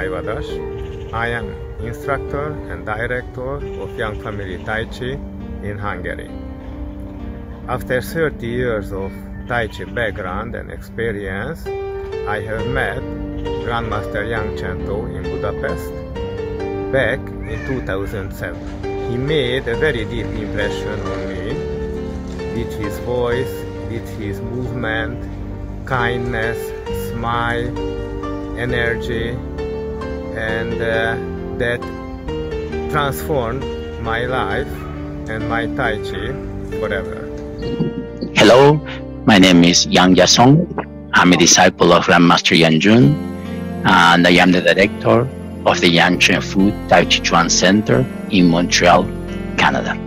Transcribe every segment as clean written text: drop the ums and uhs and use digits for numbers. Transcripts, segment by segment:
Vadash. I am instructor and director of Young Family Tai Chi in Hungary. After 30 years of Tai Chi background and experience, I have met Grandmaster Yang Zhenduo in Budapest back in 2007. He made a very deep impression on me with his voice, with his movement, kindness, smile, energy, and that transformed my life and my Tai Chi forever. Hello, my name is Yang Zhenduo. I'm a disciple of Grandmaster Yang Zhenduo, and I am the director of the Yang Zhenduo Tai Chi Chuan Center in Montreal, Canada.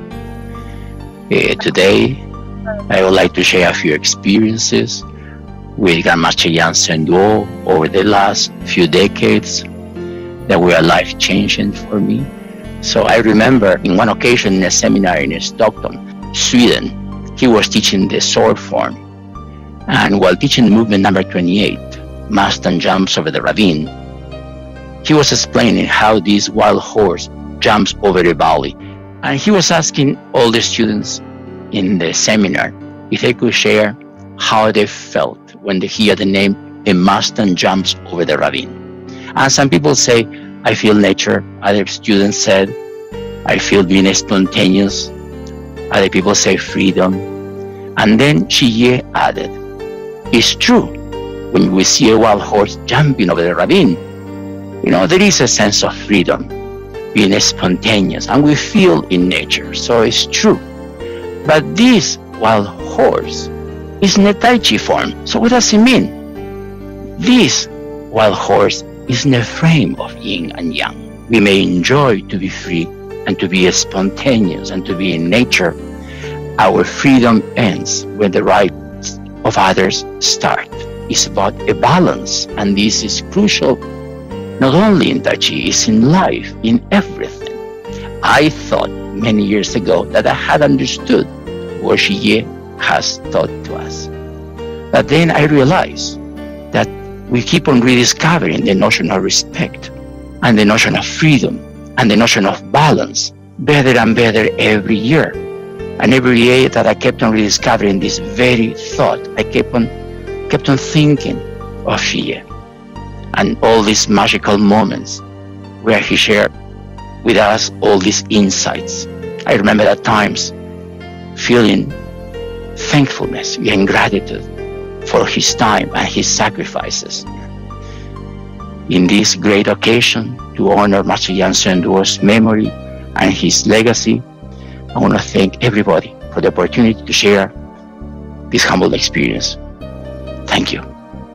Today, I would like to share a few experiences with Grandmaster Yang Zhenduo over the last few decades that were life-changing for me. So I remember in one occasion in a seminar in Stockholm, Sweden, he was teaching the sword form. And while teaching movement number 28, Mustang jumps over the ravine, he was explaining how this wild horse jumps over the valley. And he was asking all the students in the seminar if they could share how they felt when they hear the name "A Mustang jumps over the ravine." And some people say, "I feel nature." Other students said, "I feel being spontaneous." Other people say freedom. And then Xie added, "It's true, when we see a wild horse jumping over the ravine, there is a sense of freedom, being spontaneous, and we feel in nature, so it's true. But this wild horse is in a Tai Chi form, so what does it mean? This wild horse is in a frame of yin and yang. We may enjoy to be free and to be spontaneous and to be in nature. Our freedom ends when the rights of others start. It's about a balance, and this is crucial not only in Tai Chi, it's in life, in everything. I thought many years ago that I had understood what Xie has taught to us. But then I realized that we keep on rediscovering the notion of respect and the notion of freedom and the notion of balance better and better every year. And every year that I kept on rediscovering this very thought, I kept on thinking of Xie and all these magical moments where he shared with us all these insights. I remember at times feeling thankfulness and gratitude for his time and his sacrifices. In this great occasion to honor Master Yang Zhenduo's memory and his legacy, I want to thank everybody for the opportunity to share this humble experience. Thank you.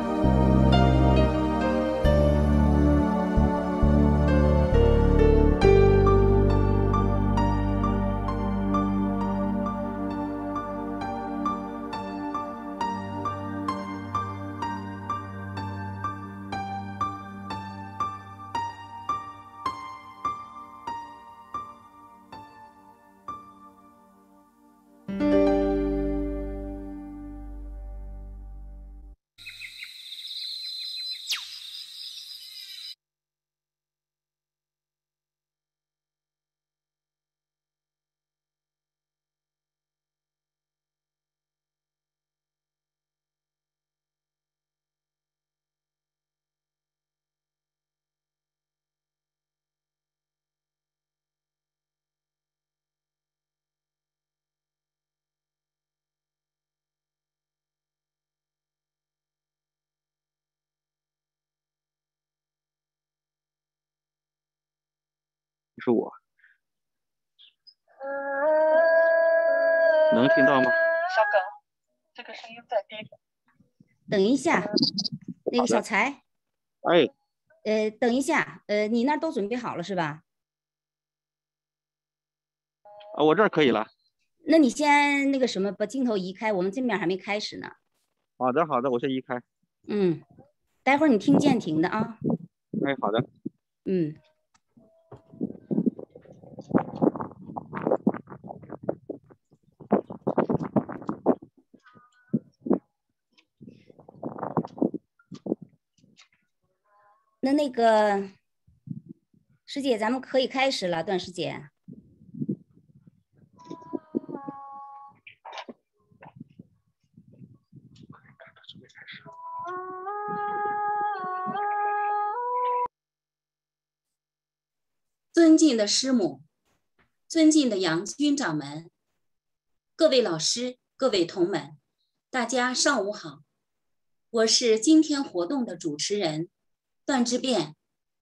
是我，能听到吗？ 稍等，这个声音在低。 等一下，那个小才，等一下，你那儿都准备好了是吧？ 我这儿可以了。 那你先那个什么，把镜头移开，我们这面还没开始呢。 好的，好的，我先移开。 待会儿你听见停的啊。 好的。 那个师姐，咱们可以开始了，段师姐。尊敬的师母，尊敬的杨军长们，各位老师，各位同门，大家上午好。我是今天活动的主持人段之变。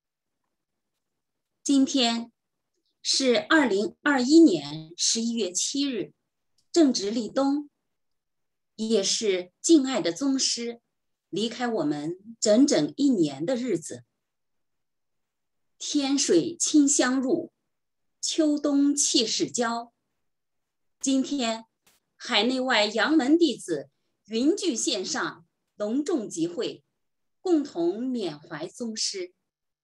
今天是2021年11月7日，正值立冬，也是敬爱的宗师离开我们整整1年的日子。天水清香入，秋冬气势交。今天海内外杨门弟子云聚线上，隆重集会，共同缅怀宗师。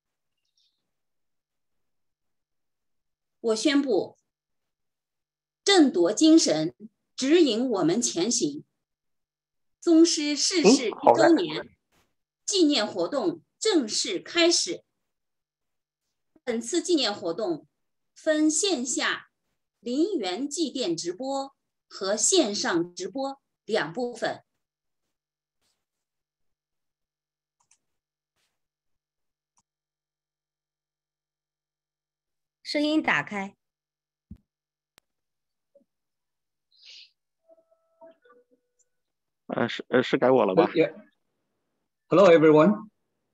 我宣布，振铎精神指引我们前行。宗师逝世1周年纪念活动正式开始。本次纪念活动分线下陵园祭奠直播和线上直播2部分。声音打开。 是该我了吧？ Yeah. Hello, everyone.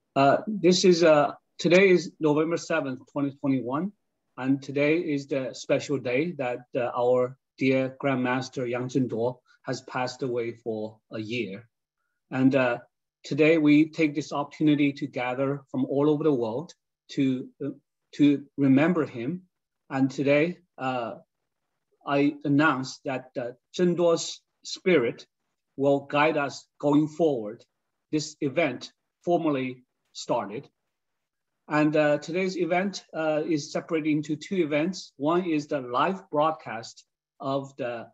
Today is November 7th, 2021, and today is the special day that our dear Grandmaster Yang Zhenduo has passed away for a year. And today we take this opportunity to gather from all over the world to remember him. And today I announce that Zhenduo'S spirit will guide us going forward. This event formally started. And today's event is separated into 2 events. One is the live broadcast of the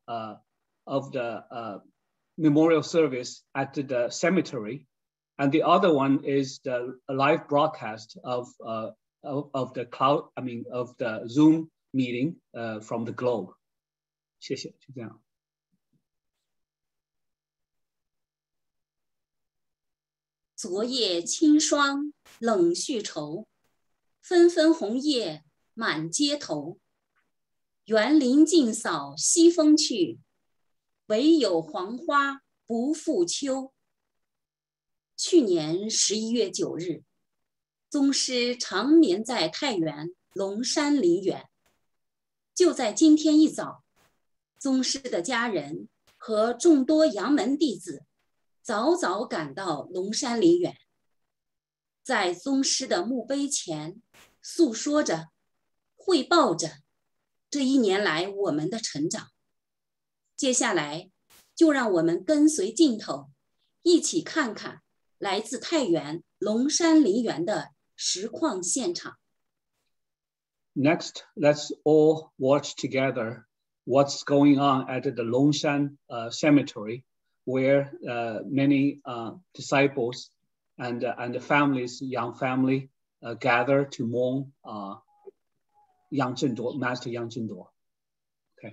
memorial service at the cemetery. And the other one is the live broadcast of the Zoom meeting from the globe. 谢谢，就这样。 昨夜清霜冷续愁，纷纷红叶满街头。园林尽扫西风去，唯有黄花不复秋。去年11月9日，宗师长眠在太原龙山陵园。就在今天一早，宗师的家人和众多杨门弟子早早赶到龙山陵园，在宗师的墓碑前诉说着、汇报着这1年来我们的成长。接下来，就让我们跟随镜头，一起看看来自太原龙山陵园的实况现场。 Next, let's all watch together what's going on at the Longshan Cemetery, where many disciples and the families, young family, gather to mourn Yang Zhenduo, Master Yang Zhenduo. Okay.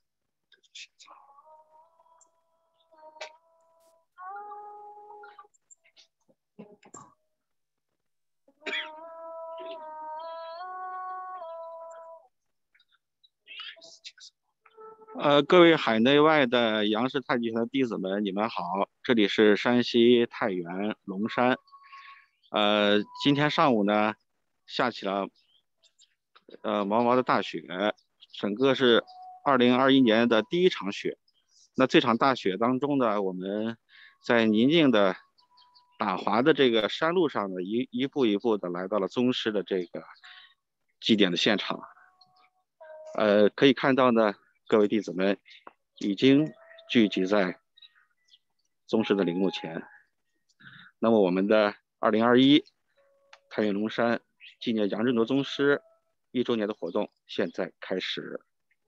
各位海内外的杨氏太极拳的弟子们，你们好，这里是山西太原龙山。今天上午呢，下起了毛毛的大雪，整个是2021年的第1场雪。那这场大雪当中呢，我们在宁静的打滑的这个山路上呢，一步一步的来到了宗师的这个祭奠的现场。可以看到呢，各位弟子们已经聚集在宗师的陵墓前。那么我们的2021太原龙山纪念杨振铎宗师1周年的活动现在开始。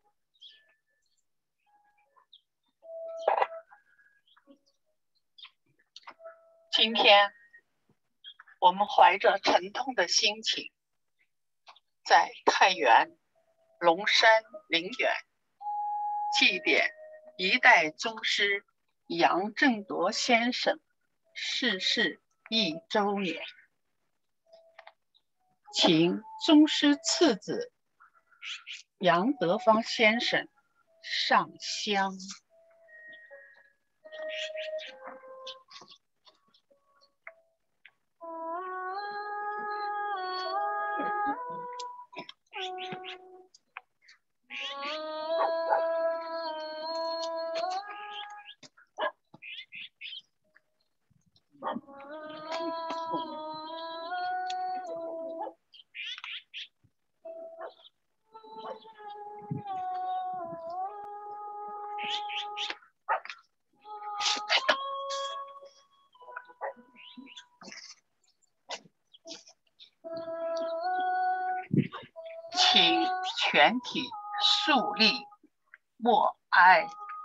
今天我们怀着沉痛的心情， 在太原、龙山陵园祭奠一代宗师杨振铎先生逝世1周年，请宗师次子杨德芳先生上香。请全体肃立默哀。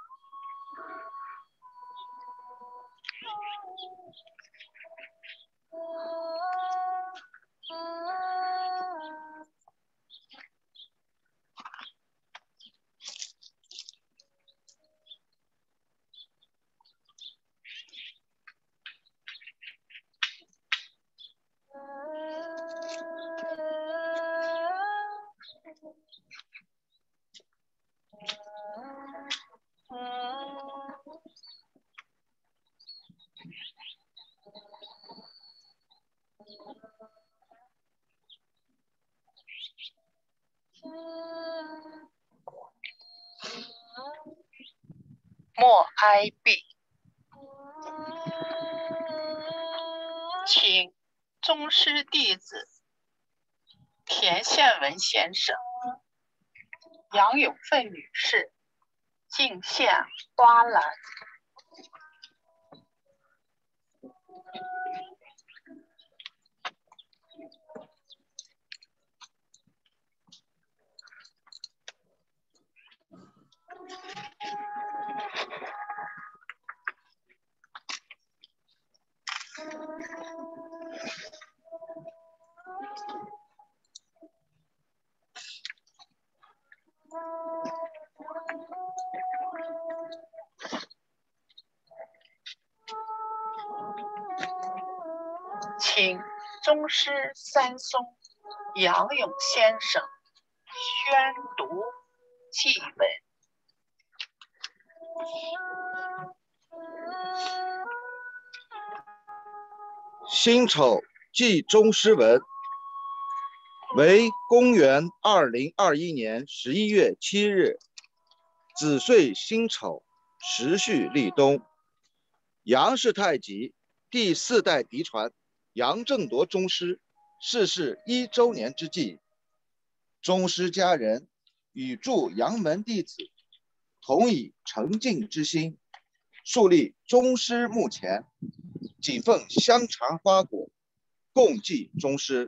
默哀毕，请宗师弟子田宪文先生、杨永凤女士敬献花篮。请宗师三松杨勇先生宣读祭文。 辛丑祭宗师文，为公元2021年11月7日，子岁辛丑，时序立冬。杨氏太极第4代嫡传杨振铎宗师逝世1周年之际，宗师家人与诸杨门弟子同以诚敬之心，树立宗师墓前，几奉香茶花果，共祭宗师。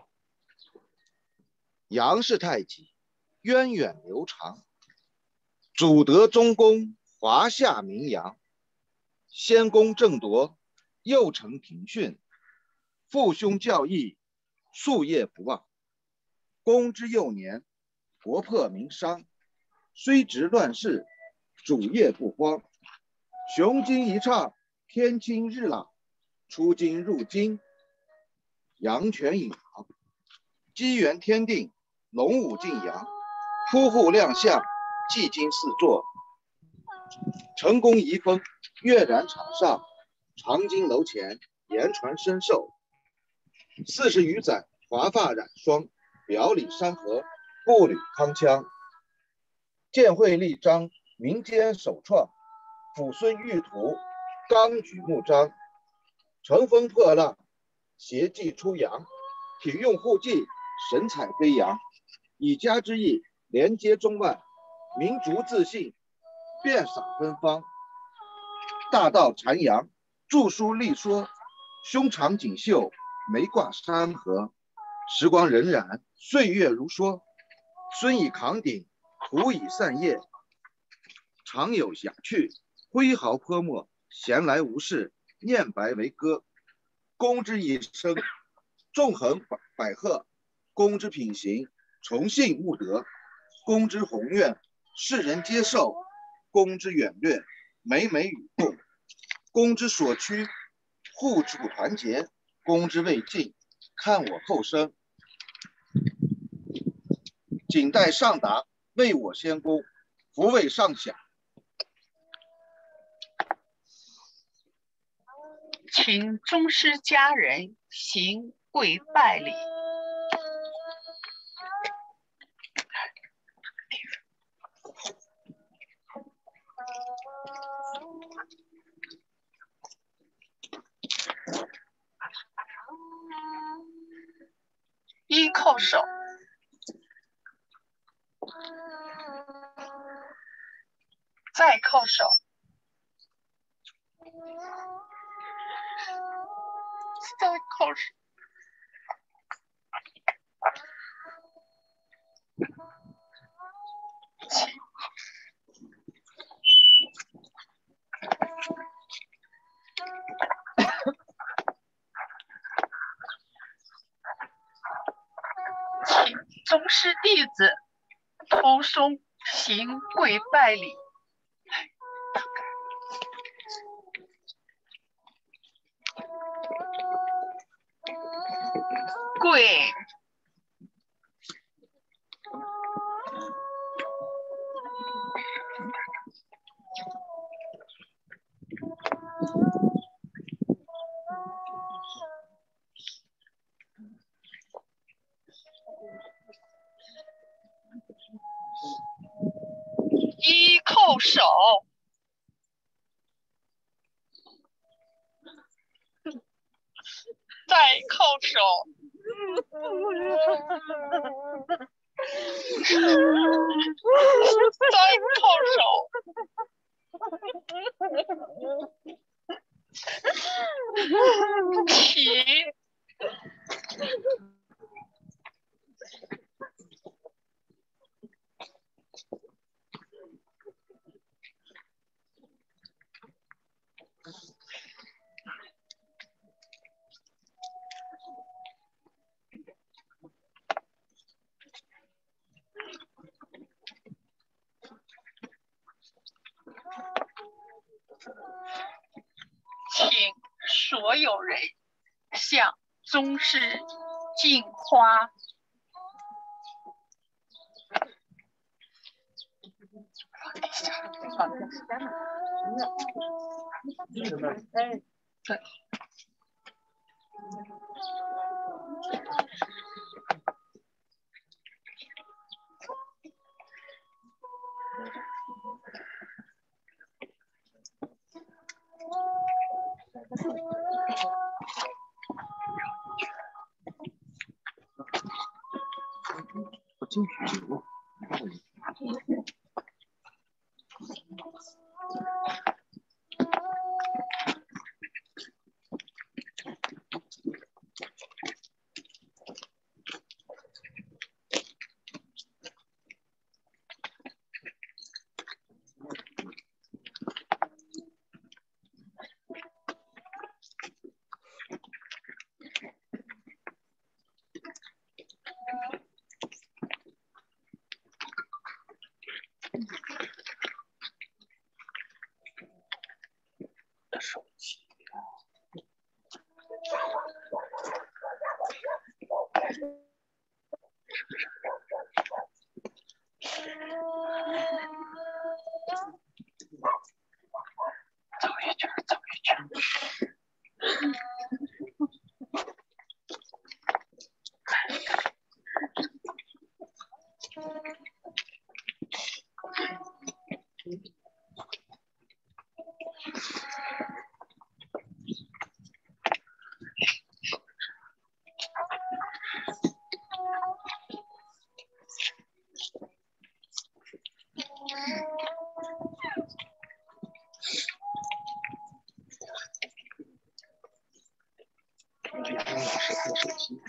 杨氏太极源远流长，祖德宗公华夏名扬，先公正铎幼承庭训，父兄教义，夙业不忘。公之幼年，国破民伤，虽执乱世，主业不荒。雄经一唱，天清日朗，出京入京，阳泉引航，机缘天定，龙舞晋阳，突户亮相，技经四座，成功遗风，跃然场上，长金楼前，言传身授。40余载，华发染霜，表里山河，步履铿锵。建会立章，民间首创，父孙玉图，纲举目张。乘风破浪，协济出洋，体用互济，神采飞扬。以家之意，连接中外，民族自信，遍洒芬芳。大道徜徉，著书立说，胸藏锦绣，眉挂山河。时光荏苒，岁月如梭，孙以扛鼎，徒以散叶。常有雅趣，挥毫泼墨，闲来无事，念白为歌。公之一生，纵横捭阖，公之品行， 崇信务德，公之宏愿，世人接受；公之远略，美美与共；公之所趋，互助团结；公之未尽，看我后生。谨待上达，为我先功，福为上享。 请宗师家人行跪拜礼。一叩首，再叩首，再叩首，请宗师弟子头松行跪拜礼。跪。一叩首，再叩首，再叩手，起。请所有人向宗师敬花。对。 不进去酒。手机。走一圈，走一圈。手机。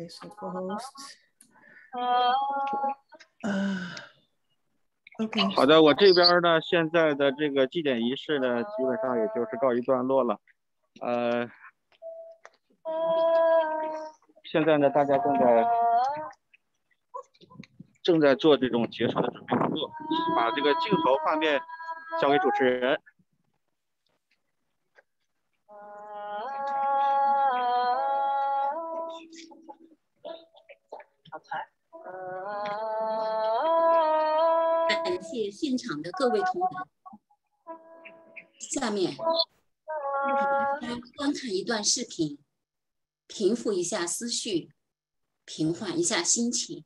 Okay, so co-host. OK。 好的，我这边呢，现在的这个祭典仪式呢，基本上也就是告一段落了。现在呢，大家正在做这种结束的准备工作，把这个镜头画面交给主持人。 感谢现场的各位同仁。下面，大家观看一段视频，平复一下思绪，平缓一下心情。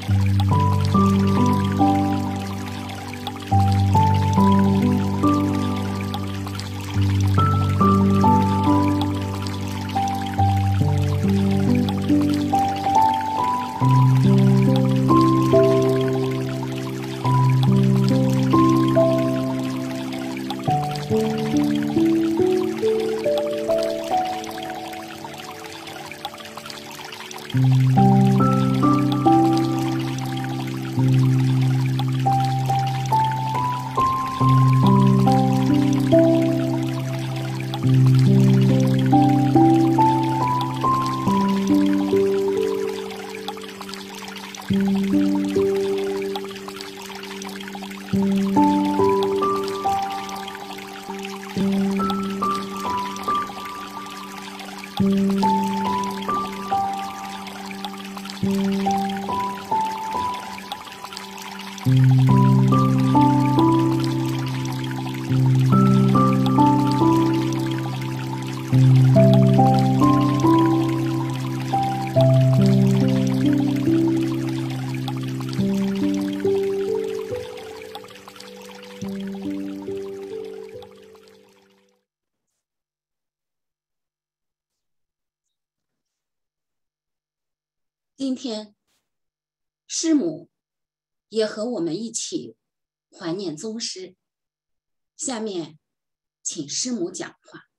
今天，师母也和我们一起怀念宗师。下面，请师母讲话。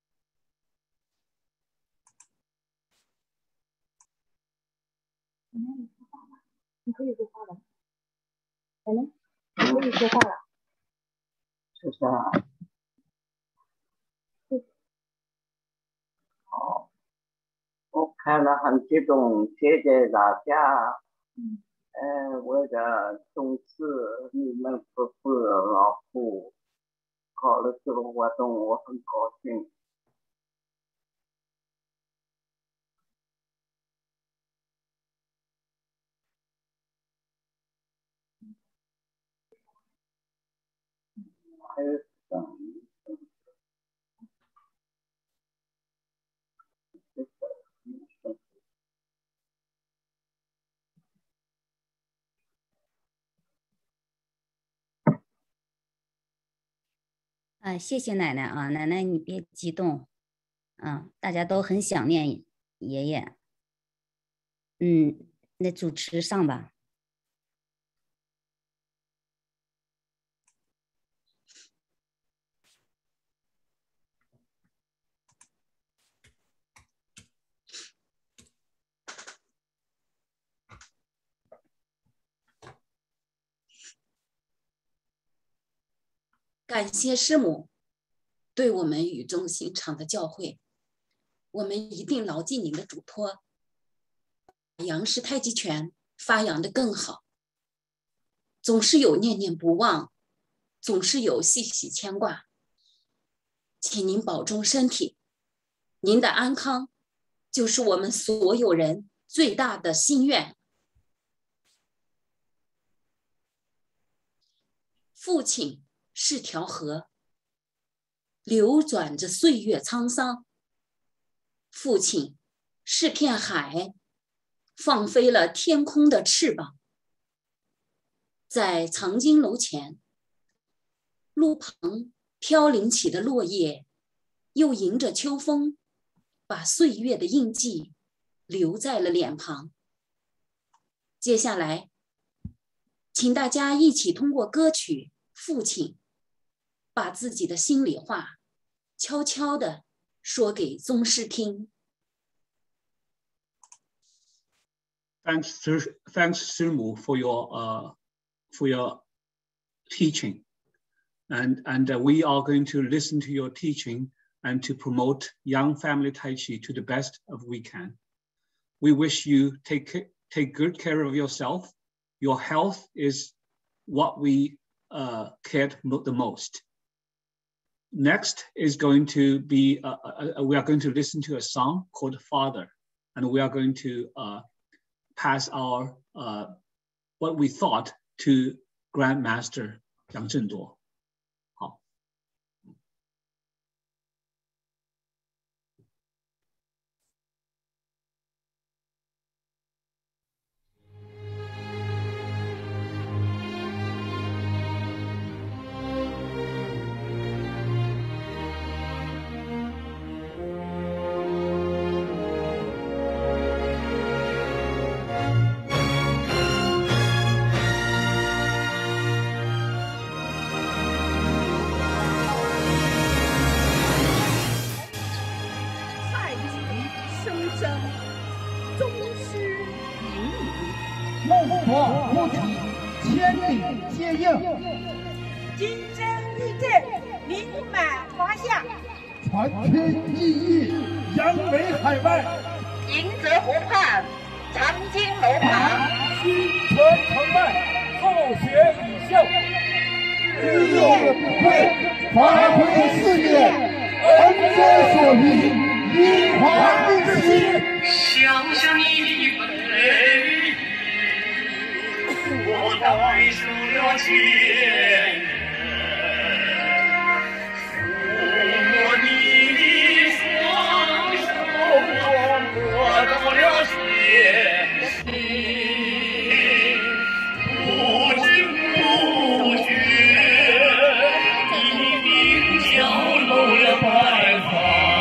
你可以说话了。奶奶，你可以说话了。 是啊。好，我看了很激动，谢谢大家。为了重视你们夫妇老夫搞了这个活动，我很高兴。还有谢谢奶奶啊，奶奶你别激动，大家都很想念爷爷，那主持上吧。 感谢师母对我们语重心长的教诲，我们一定牢记您的嘱托，杨氏太极拳发扬的更好。总是有念念不忘，总是有细细牵挂。请您保重身体，您的安康就是我们所有人最大的心愿。父亲是条河，流转着岁月沧桑；父亲是片海，放飞了天空的翅膀。在藏经楼前，路旁飘零起的落叶，又迎着秋风，把岁月的印记留在了脸庞。接下来，请大家一起通过歌曲《父亲》，把自己的心里话悄悄地说给宗师听。 Thanks, Sirmu, for your teaching, and we are going to listen to your teaching and to promote young family Tai Chi to the best of we can. We wish you take good care of yourself. Your health is what we cared the most. Next is going to be, we are going to listen to a song called Father, and we are going to pass our, what we thought to Grandmaster Yang Zhenduo. 好。 梦佛菩提，千里接应， 金针玉振，名满华夏， 传天技艺，扬眉海外， 迎泽湖畔，长津楼旁， 心传承迈，好学以效，日夜不愧，发挥事业，恩泽所遇，英华之心。 想想你的背影，我带上了千人，抚摸你的双手，我到了决心，不知不觉，你鬓角露了白发。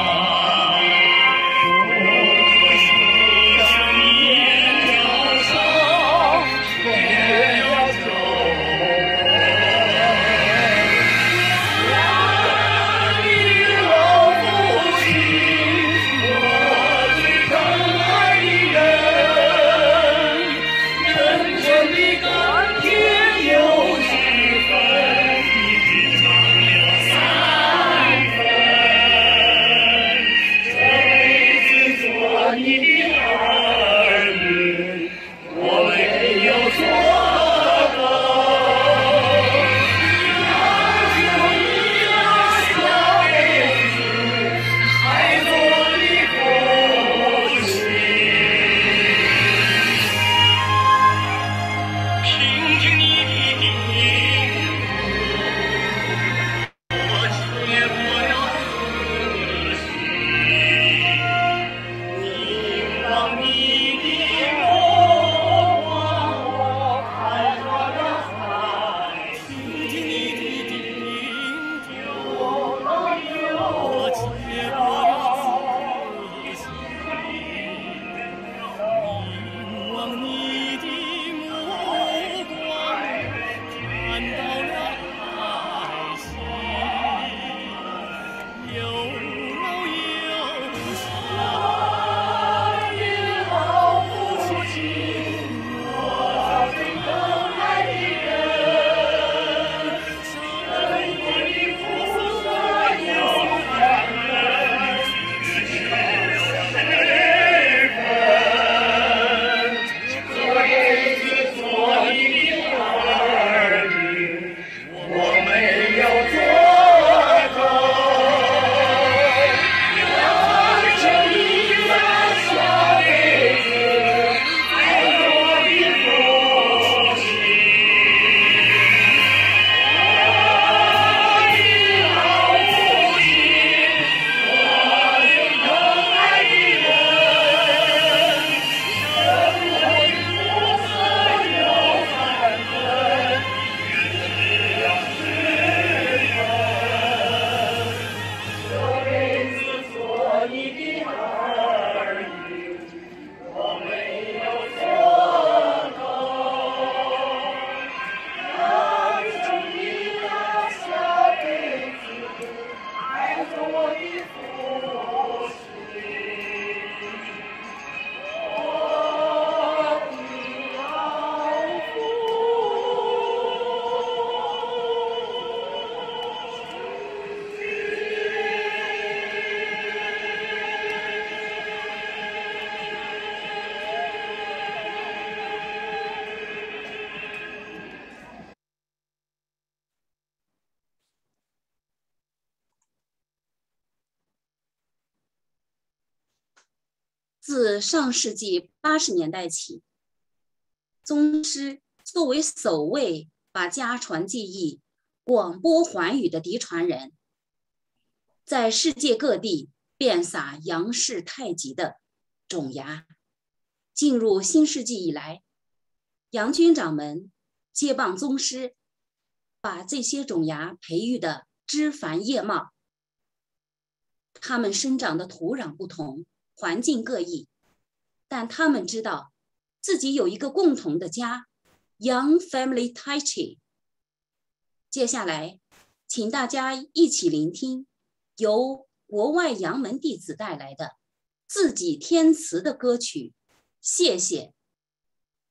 自上世纪80年代起，宗师作为首位把家传技艺广播寰宇的嫡传人，在世界各地遍洒杨氏太极的种芽。进入新世纪以来，杨军长们接棒宗师，把这些种芽培育的枝繁叶茂。它们生长的土壤不同，环境各异，但他们知道自己有一个共同的家 Yang Family Tai Chi。 接下来请大家一起聆听由国外杨门弟子带来的自己填词的歌曲《谢谢》，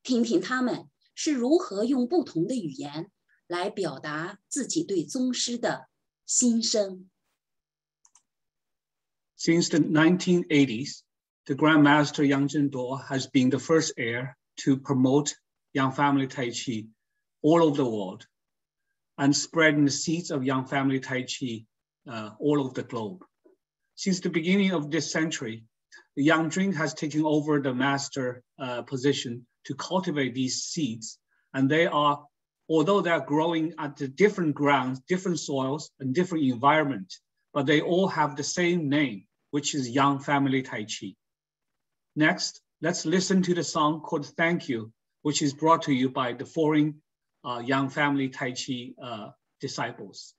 听听他们是如何用不同的语言来表达自己对宗师的心声。 Since the 1980s, the Grandmaster Yang Zhenduo has been the first heir to promote Yang family Tai Chi all over the world and spreading the seeds of Yang family Tai Chi all over the globe. Since the beginning of this century, the Yang Jing has taken over the master position to cultivate these seeds. And they are, although they are growing at the different grounds, different soils, and different environment, but they all have the same name, which is Yang family Tai Chi. Next, let's listen to the song called Thank You, which is brought to you by the foreign Yang family Tai Chi disciples.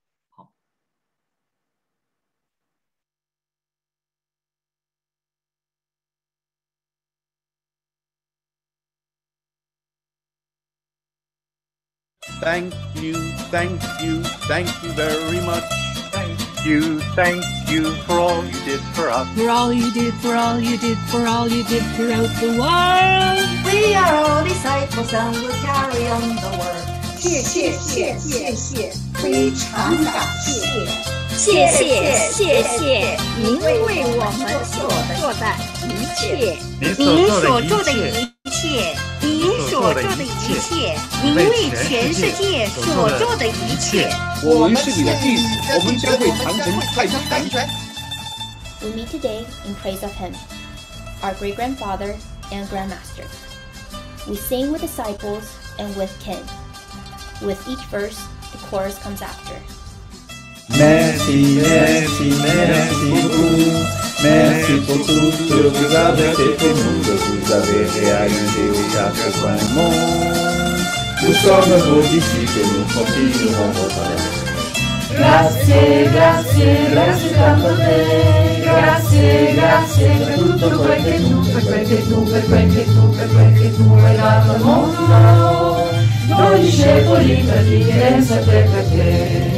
Thank you, thank you, thank you very much. Thank you for all you did for us. For all you did, for all you did, for all you did throughout the world. We are all disciples and will carry on the world. 谢谢，非常感谢。 谢谢您为我们所做的一切，您所做的一切，您所做的一切，您为全世界所做的一切。 我们是你的弟子，我们将会传承太极拳。 We meet today in praise of him, our great-grandfather and grandmaster. We sing with disciples and with kin. With each verse, the chorus comes after. Merci, merci, merci beaucoup. Merci pour tout ce que vous avez fait pour nous, que vous avez réalisé aux quatre coins du monde. Nous sommes vos disciples et nous continuerons votre œuvre. Grazie, grazie, grazie tanto te. Grazie, grazie per tutto quel che tu, per quel che tu, per quel che tu, per quel che tu hai dato al mondo. Noi discepoli per chi viene sempre per te.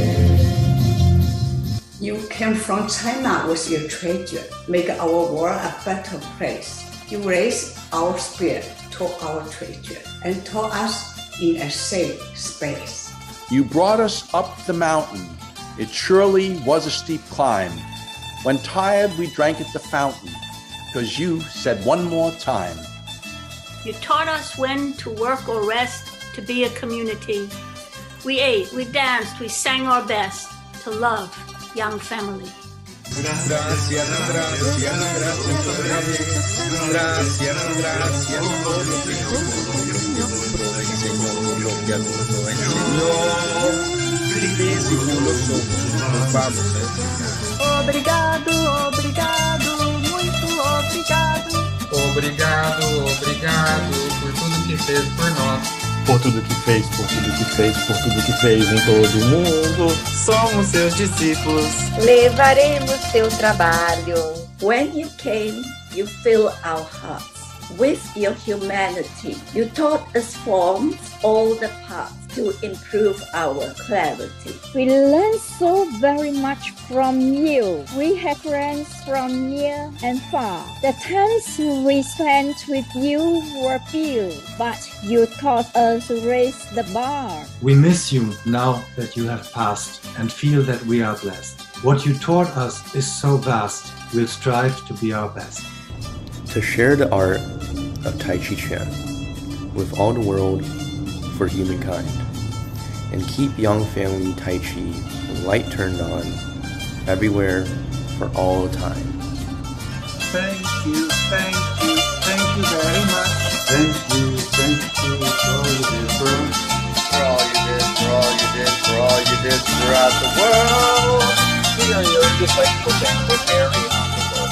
You came from China with your treasure, make our world a better place. You raised our spirit to our treasure and taught us in a safe space. You brought us up the mountain. It surely was a steep climb. When tired, we drank at the fountain, because you said one more time. You taught us when to work or rest, to be a community. We ate, we danced, we sang our best to love Yang family. Obrigado, obrigado, muito obrigado. Obrigado, obrigado por tudo que fez por nós. Por tudo que fez, por tudo que fez, por tudo que fez em todo o mundo. Somos seus discípulos. Levaremos teu trabalho. When you came, you filled our hearts with your humanity. You taught us forms, all the parts to improve our clarity. We learned so very much from you. We have friends from near and far. The times we spent with you were few, but you taught us to raise the bar. We miss you now that you have passed and feel that we are blessed. What you taught us is so vast. We'll strive to be our best. To share the art of Tai Chi Chuan with all the world for humankind, and keep Yang family Tai Chi light turned on everywhere for all time. Thank you, thank you, thank you very much. Thank you for all you did for us. For all you did, for all you did, for all you did throughout the world. We are your disciples and will carry on the world.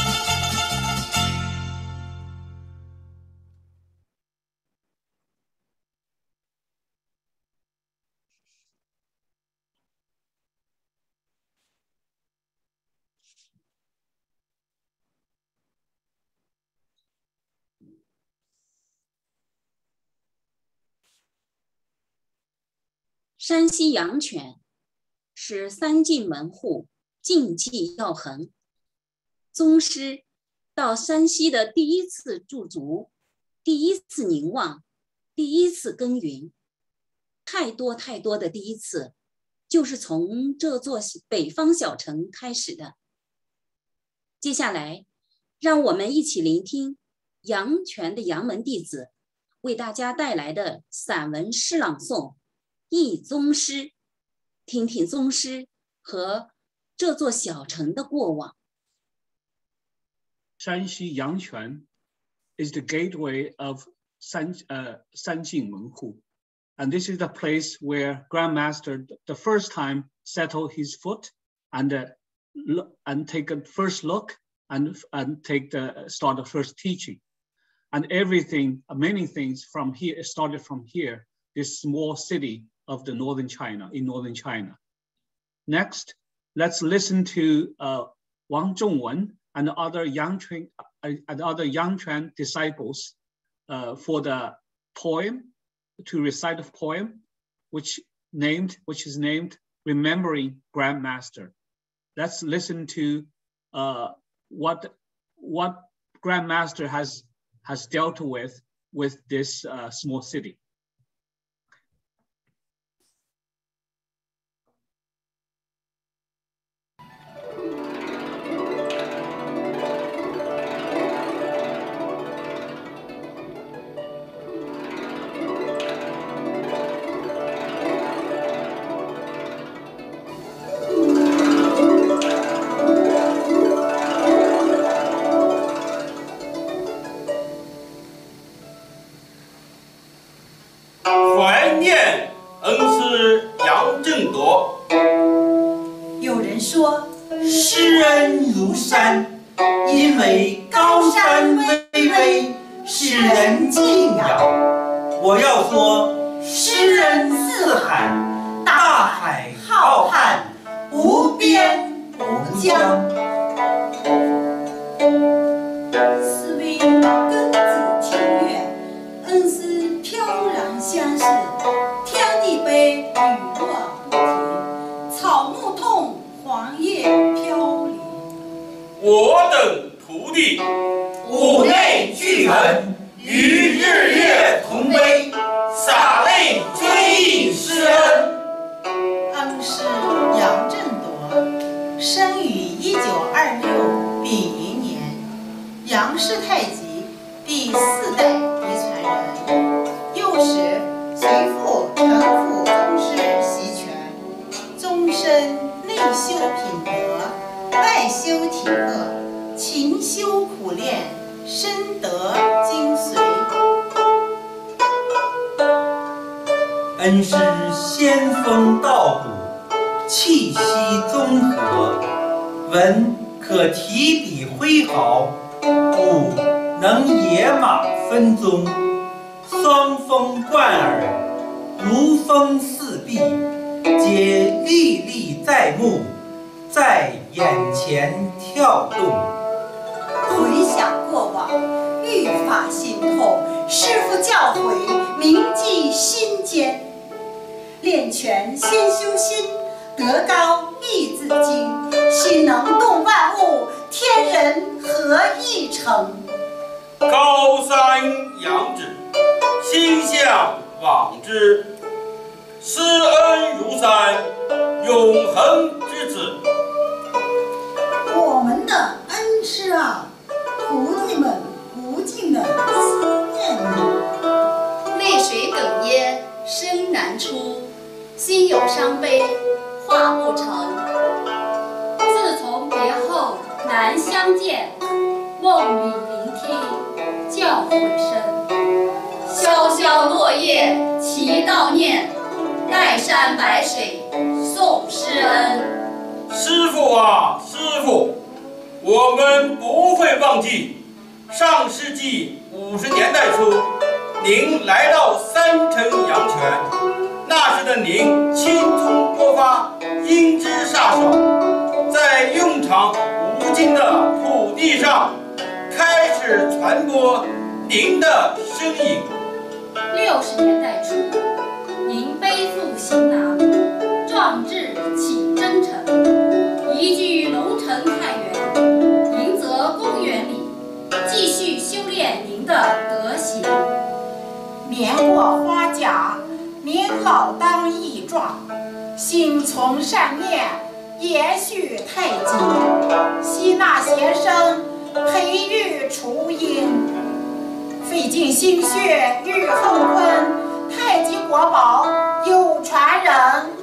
山西阳拳是三进门户，竞技要恒。宗师到山西的第一次驻足，第一次凝望， 第一次耕耘，太多太多的第一次，就是从这座北方小城开始的。接下来，让我们一起聆听杨泉的杨门弟子为大家带来的散文诗朗诵《忆宗师》，听听宗师和这座小城的过往。 山西阳泉 is the gateway of Sanjing Menhu. And this is the place where Grandmaster the first time settled his foot and take a first look and start the first teaching. And everything, many things from here started from here, this small city of the northern China, in northern China. Next, let's listen to Wang Zhongwen and other Yangchuan disciples for the poem, to recite a poem which is named Remembering Grandmaster. Let's listen to what Grandmaster has dealt with this small city. 怀念恩师杨振铎。 有人说，诗人如山，因为高山巍巍，使人敬仰。我要说，诗人似海，大海浩瀚，无边无疆。 思维庚子听月，恩师飘然相视，天地悲，雨落不停，草木痛，黄叶飘零。 我等徒弟， 五内俱恒，与日月同悲，洒泪追忆师恩。 恩师杨振铎，生于1926丙寅年，杨氏太极第4代遗传人，幼时随父承父宗师习拳，终身内修品德，外修体格，勤修苦练，深得精髓。 恩师仙风道骨，气息综合，文可提笔挥毫，武能野马分鬃，双峰贯耳，如风似壁，皆历历在目，在眼前跳动。 回想过往，愈发心痛，师父教诲，铭记心间。练拳先修心，德高义自矜，心能动万物，天人合一成。 高山仰止，心向往之，师恩如山，永恒之子。 我们的恩师啊，徒弟们不尽的思念你。 泪水哽咽声难出，心有伤悲话不成。自从别后难相见，梦里聆听教诲声。潇潇落叶祈悼念，盖山白水颂师恩。 师父啊，师父，我们不会忘记上世纪50年代初，您来到三城阳泉，那时的您青葱勃发，英姿飒爽，在用场无尽的土地上开始传播您的身影。 60年代初，您背负行囊，壮志启征程，移居龙城太原，迎泽公园里，继续修炼您的德行。 年过花甲，年老当益壮，心存善念，延续太极，吸纳贤生，培育雏鹰，费尽心血育后坤，太极国宝有传人。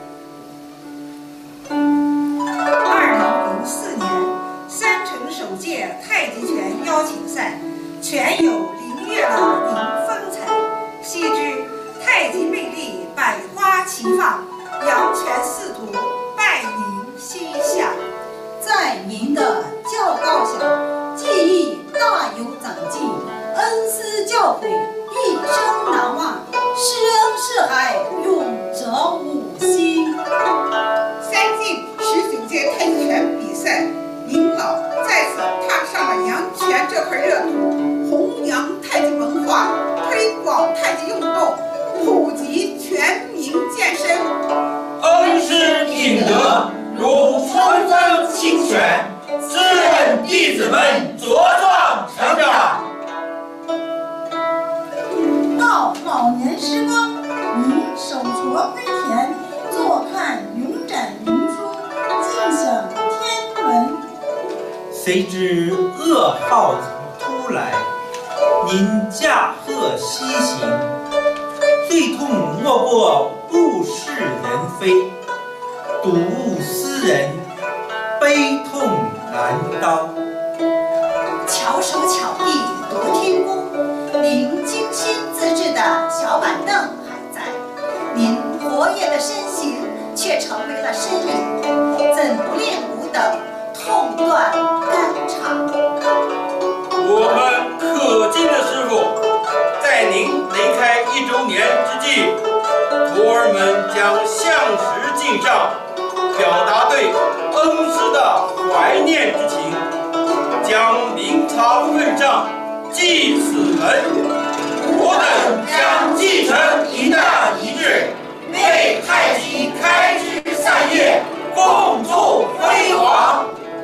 2004年，3城首届太极拳邀请赛，全有林月老迎风采。须知太极魅力百花齐放，阳拳四图拜您心下。 在您的教导下，技艺大有长进，恩师教诲一生难忘，师恩师海，永泽无心。 3进19届太极拳比赛，您老再次踏上了阳拳这块热土，弘扬太极文化，推广太极运动，普及全民健身。 恩师品德如春风清泉，滋润弟子们茁壮成长。 到老年时光，您手锄归田，坐看云展云舒，尽享天伦。 谁知噩耗突来，您驾鹤西行，最痛莫过物是人非，睹物思人，悲痛难当。 巧手巧艺夺天工，您精心自制的小板凳还在，您活跃的身形却成为了身影，怎不练武等痛断肝肠？ 我们可敬的师傅，在您离开1周年之际，徒儿们将向石敬上，表达对恩师的怀念之情，将明察故份上祭此门。我等将继承您的遗志，为太极开枝散叶，共筑辉煌。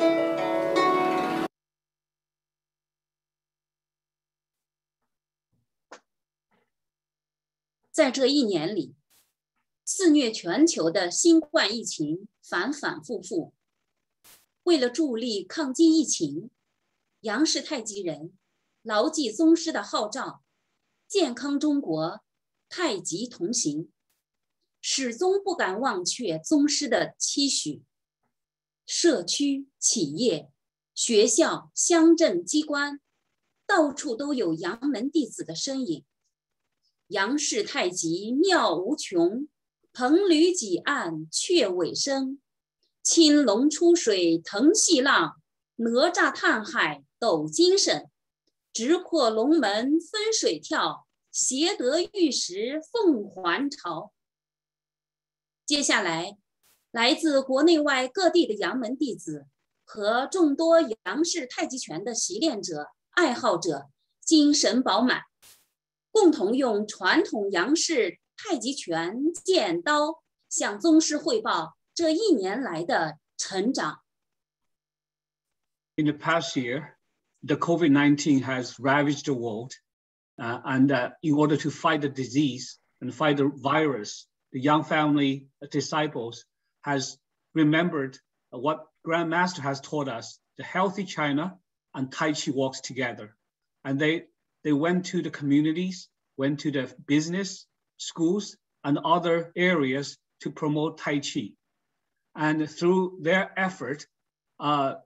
在这1年里，肆虐全球的新冠疫情反反复复。为了助力抗击疫情，杨氏太极人牢记宗师的号召，健康中国，太极同行，始终不敢忘却宗师的期许。社区、企业、学校、乡镇机关，到处都有杨门弟子的身影。杨氏太极妙无穷，彭吕几岸雀尾声，青龙出水腾细浪，哪吒探海抖精神，直阔龙门分水跳，协得玉石凤还巢。接下来，来自国内外各地的杨门弟子和众多杨氏太极拳的习练者、爱好者，精神饱满，共同用传统杨氏太极拳剑刀向宗师汇报这1年来的成长。 In the past year, the COVID-19 has ravaged the world, and in order to fight the disease and fight the virus, the young family disciples has remembered what Grandmaster has taught us, the healthy China and Tai Chi walks together. And they went to the communities, went to the business, schools, and other areas to promote Tai Chi. And through their effort, a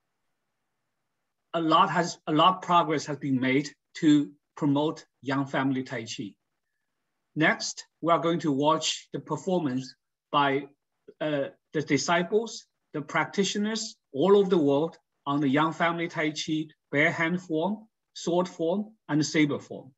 lot progress has been made to promote young family Tai Chi. Next, we are going to watch the performance by the disciples, the practitioners all over the world on the young family Tai Chi bare hand form, sword form, and saber form.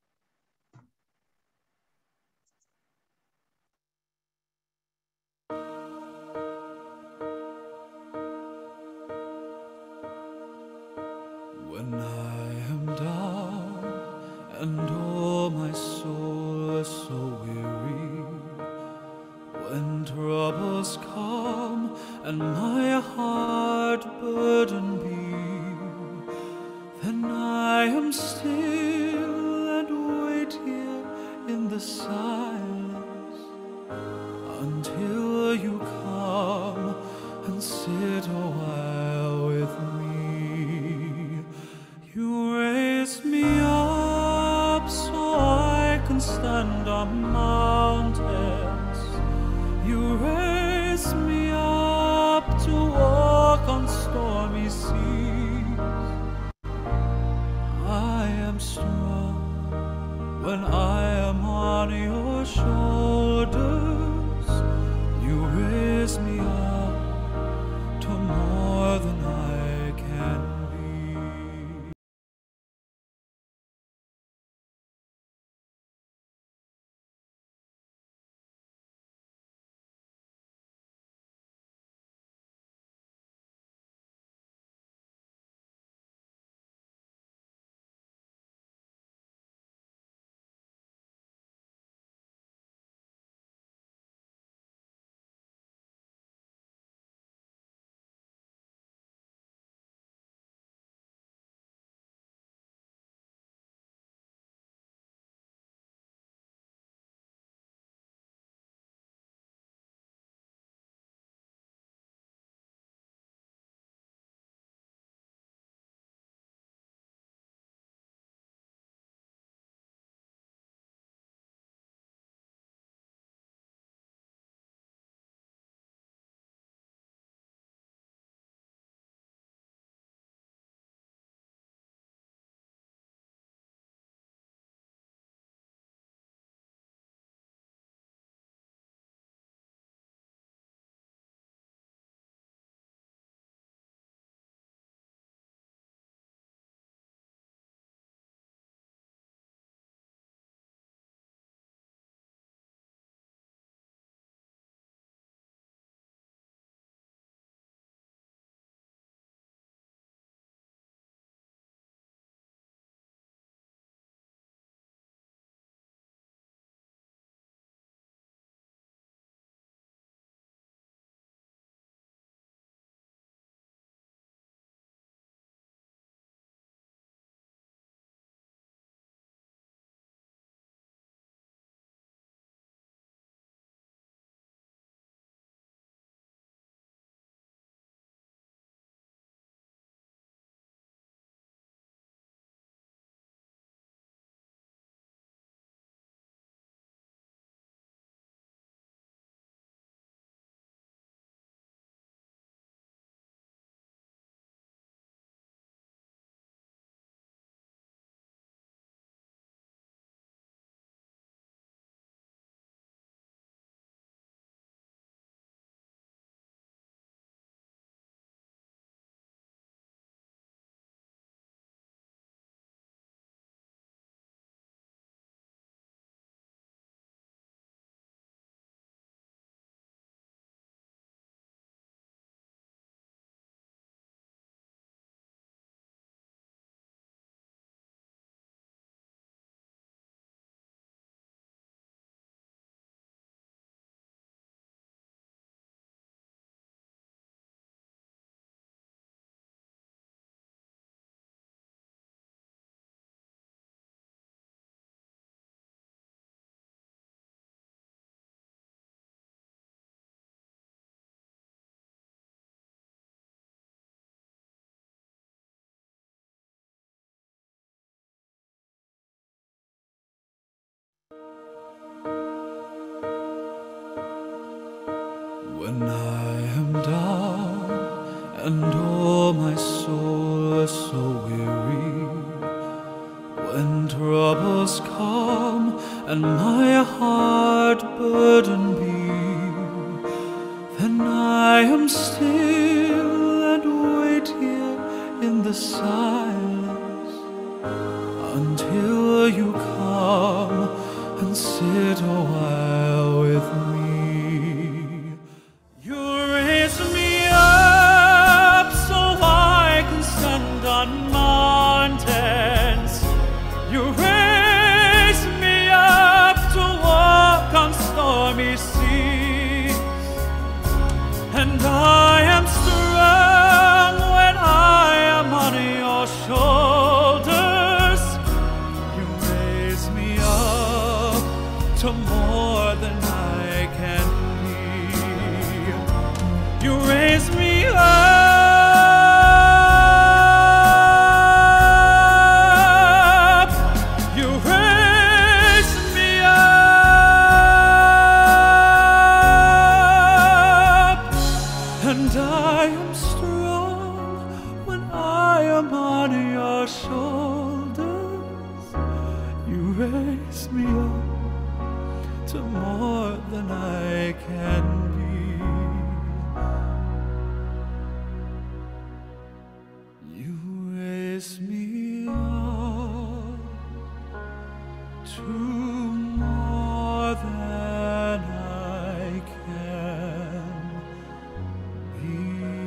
When I am down and oh my soul is so weary, when troubles come and my heart burden be, then I am still and the silence until you come and sit a while with me. You raise me up so I can stand on mountains. You raise me up to walk on stormy seas. I am strong when I am on your shoulders. You raise me up to more than I can be. When I am down and oh my soul is so weary, when troubles come and my heart burden be, then I am still and wait here in the silence until you come and sit a while with me. On mountains, you raise me up to walk on stormy seas, and I am strong when I am on your shoulders. You raise me up to more than I can be. You raise me up. Raise me up to more than I can be. You raise me up to more than I can be.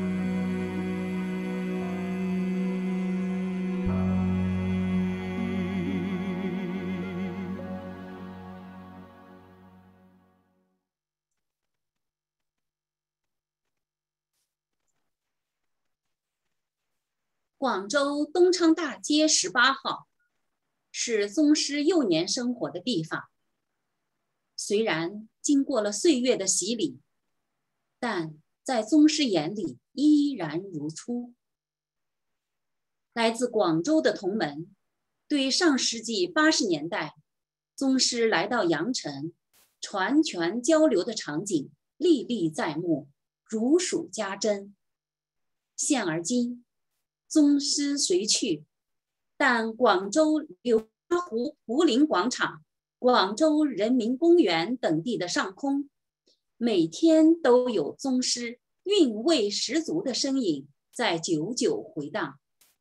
广州东昌大街18号是宗师幼年生活的地方。虽然经过了岁月的洗礼，但在宗师眼里依然如初。来自广州的同门对上世纪80年代宗师来到阳城传拳交流的场景历历在目，如数家珍。现而今宗师随去，但广州柳花湖湖陵广场、广州人民公园等地的上空，每天都有宗师韵味十足的身影在久久回荡。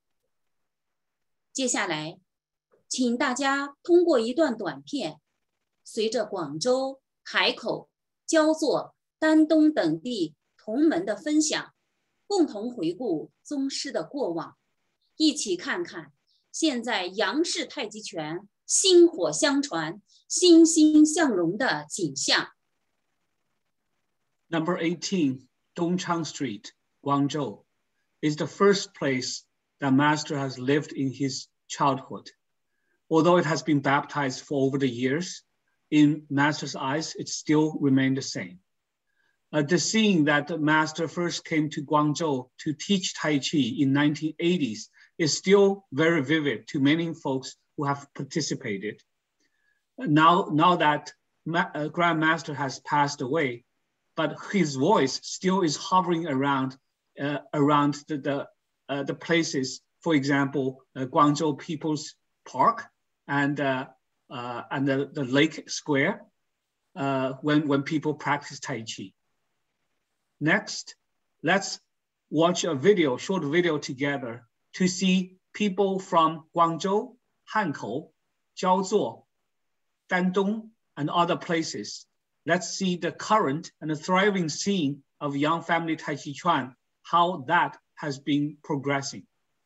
接下来，请大家通过一段短片，随着广州、海口、焦作、丹东等地同门的分享，共同回顾宗师的过往，一起看看现在杨氏太极拳薪火相传、欣欣向荣的景象。 Number 18, Dongchang Street, Guangzhou, is the first place that Master has lived in his childhood. Although it has been baptized for over the years, in Master's eyes, it still remained the same. The scene that the Master first came to Guangzhou to teach Tai Chi in 1980s is still very vivid to many folks who have participated. Now that Grandmaster has passed away, but his voice still is hovering around the places, for example, Guangzhou People's Park and the Lake Square when people practice Tai Chi. Next, let's watch a short video together to see people from Guangzhou, Hankou, Jiaozuo, Dandong, and other places. Let's see the current and the thriving scene of Yang family Tai Chi Chuan, how that has been progressing.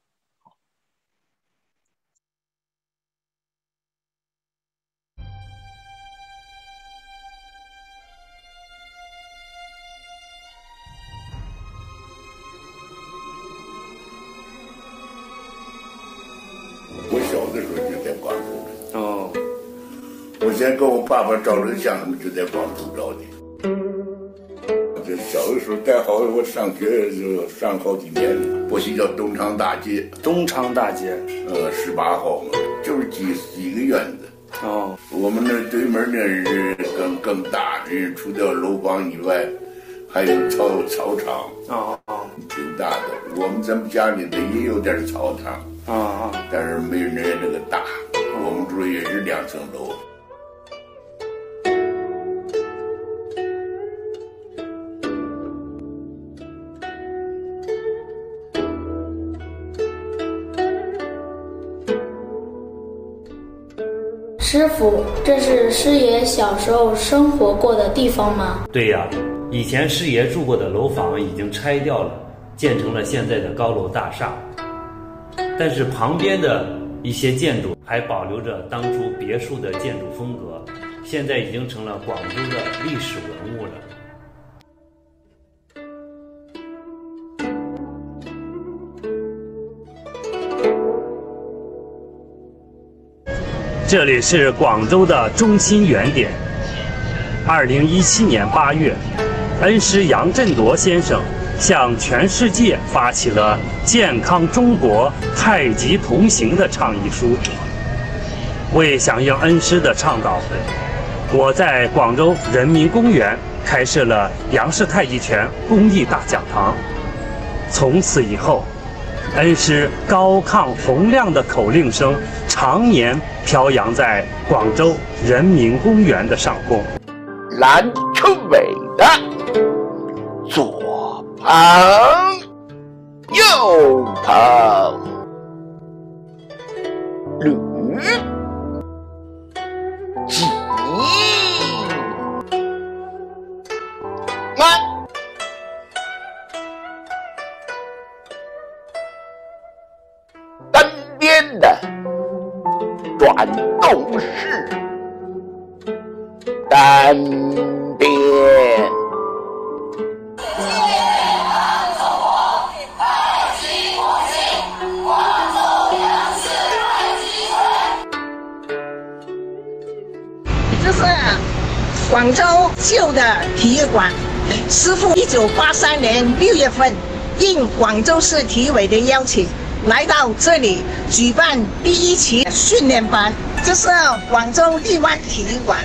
我先跟我爸爸照了个相，他们就在广州照的。这小的时候带好，我上学就上好几年了。过去叫东昌大街。 东昌大街 ，18号嘛，就是几个院子。哦，我们那对门那是更大，人除掉楼房以外，还有操场。挺大的。我们咱们家里头也有点操场。但是没人家那个大。我们住也是2层楼。 师傅，这是师爷小时候生活过的地方吗？ 对呀，以前师爷住过的楼房已经拆掉了，建成了现在的高楼大厦。但是旁边的一些建筑还保留着当初别墅的建筑风格，现在已经成了广州的历史文物了。 这里是广州的中心原点， 2017年8月，恩师杨振铎先生向全世界发起了健康中国太极同行的倡议书。为响应恩师的倡导，我在广州人民公园开设了杨氏太极拳公益大讲堂。从此以后，恩师高亢洪亮的口令声常年飘扬在广州人民公园的上空。 蓝成伟的左旁右旁吕己安单边的转动式单边。 这是广州旧的体育馆，师傅1983年6月份应广州市体委的邀请，来到这里举办第1期训练班。这是广州荔湾体育馆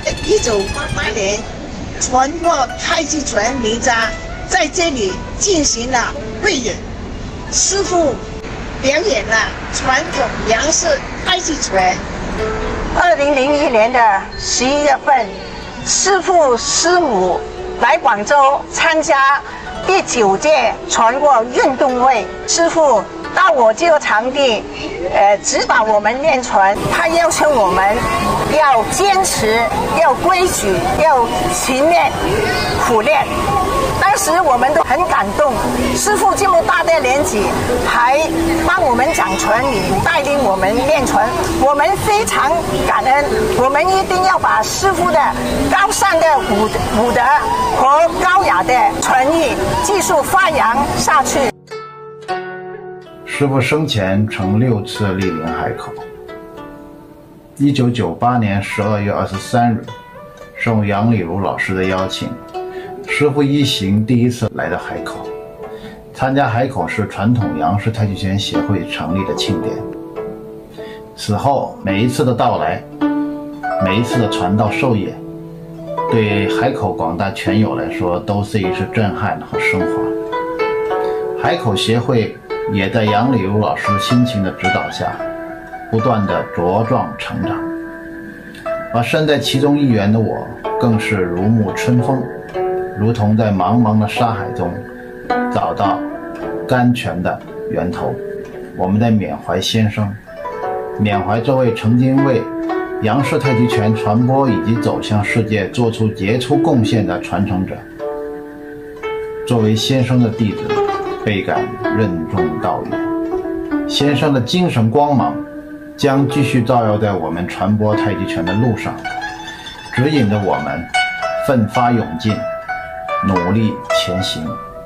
1988年传播太极拳名家在这里进行了汇演，师傅表演了传统杨氏太极拳。2001年的11月份，师傅师母来广州参加第9届全国运动会，师傅到我这个场地，指导我们练拳。他要求我们要坚持，要规矩，要勤练、苦练。当时我们都很感动，师傅这么大的年纪，还帮我们讲拳理，带领我们练拳，我们非常感恩。我们一定要把师傅的高尚的武德和高雅的拳艺继续发扬下去。 师傅生前曾6次莅临海口。1998年12月23日，受杨礼如老师的邀请，师傅一行第1次来到海口，参加海口市传统杨氏太极拳协会成立的庆典。此后每一次的到来，每一次的传道授业，对海口广大拳友来说都是一次震撼和升华。海口协会也在杨礼如老师辛勤的指导下，不断的茁壮成长。而身在其中一员的我，更是如沐春风，如同在茫茫的沙海中找到甘泉的源头。我们在缅怀先生，缅怀这位曾经为杨氏太极拳传播以及走向世界做出杰出贡献的传承者。作为先生的弟子，倍感任重道远。先生的精神光芒将继续照耀在我们传播太极拳的路上，指引着我们奋发勇进，努力前行。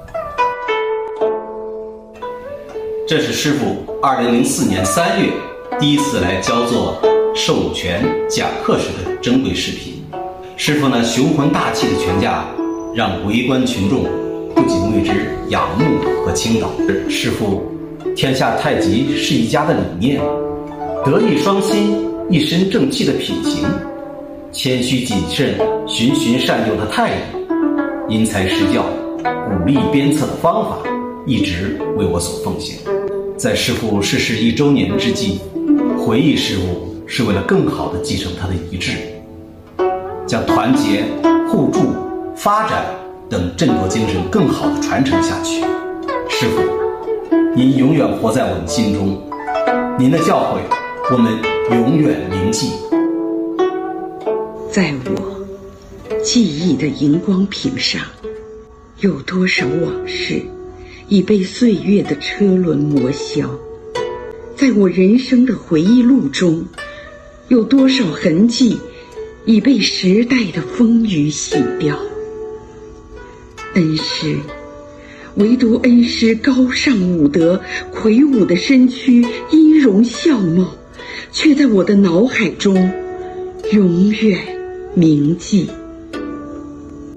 这是师父2004年3月第1次来教做授权讲课时的珍贵视频。师父那雄浑大气的拳架，让围观群众不仅为之仰慕和倾倒。师父天下太极是一家的理念，德艺双馨、一身正气的品行，谦虚谨慎、循循善诱的态度，因材施教、鼓励鞭策的方法，一直为我所奉献。在师父逝世1周年之际，回忆师父是为了更好地继承他的遗志，将团结、互助、发展等振作精神更好地传承下去。师父，您永远活在我们心中，您的教诲我们永远铭记。 在我记忆的荧光屏上，有多少往事已被岁月的车轮磨消？在我人生的回忆录中，有多少痕迹已被时代的风雨洗掉？恩师，唯独恩师高尚武德、魁梧的身躯、音容笑貌，却在我的脑海中永远铭记。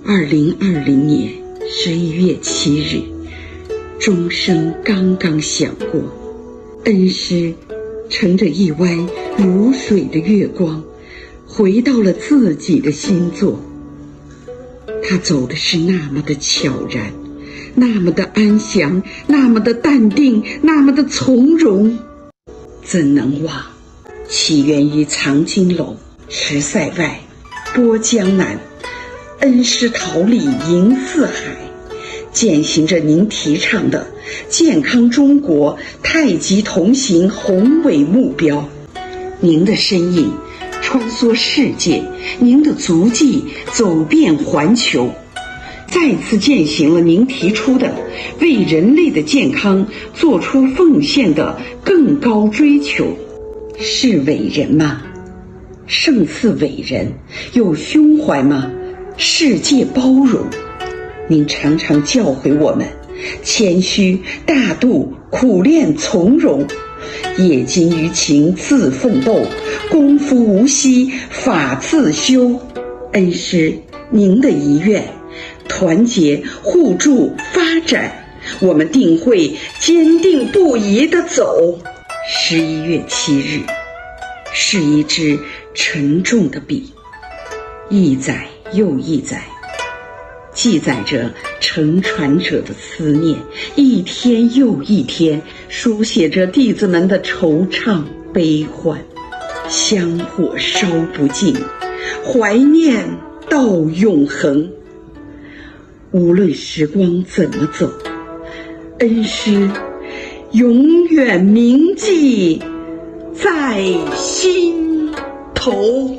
2020年11月7日，钟声刚刚响过，恩师乘着一弯如水的月光，回到了自己的星座。他走的是那么的悄然，那么的安详，那么的淡定，那么的从容。怎能忘起源于藏经楼、石塞外、波江南，恩师桃李迎四海，践行着您提倡的健康中国、太极同行宏伟目标。您的身影穿梭世界，您的足迹走遍环球，再次践行了您提出的为人类的健康做出奉献的更高追求。是伟人吗？胜似伟人。有胸怀吗？世界包容。您常常教诲我们谦虚、大度、苦练、从容，业精于勤，自奋斗，功夫无息，法自修。恩师，您的遗愿，团结、互助、发展，我们定会坚定不移地走。11月7日，是一支沉重的笔，一载又一载，记载着承传者的思念，一天又一天，书写着弟子们的惆怅悲欢，香火烧不尽，怀念到永恒。无论时光怎么走，恩师永远铭记在心头。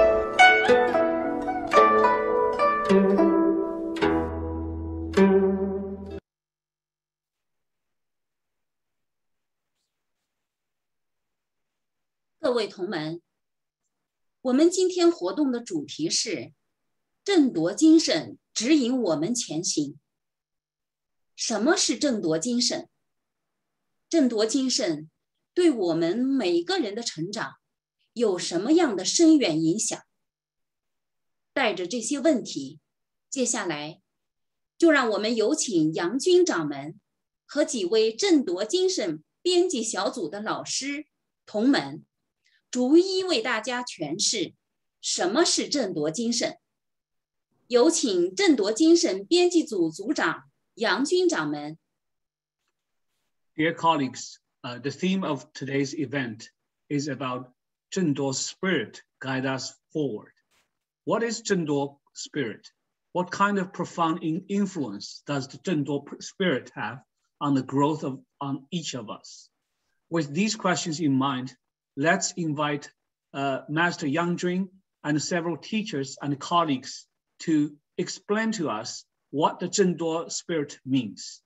各位同门，我们今天活动的主题是争夺精神指引我们前行。什么是争夺精神？争夺精神对我们每个人的成长有什么样的深远影响？带着这些问题，接下来就让我们有请杨军掌门和几位争夺精神编辑小组的老师同门逐一为大家诠释什么是争夺精神。有请争夺精神编辑组组长杨军掌门。 Dear colleagues, the theme of today's event is about Zhenduo's spirit guide us forward. What is Zhenduo spirit? What kind of profound influence does the Zhenduo spirit have on the growth on each of us? With these questions in mind, let's invite Master Yang Zhenduo and several teachers and colleagues to explain to us what the Zhenduo spirit means.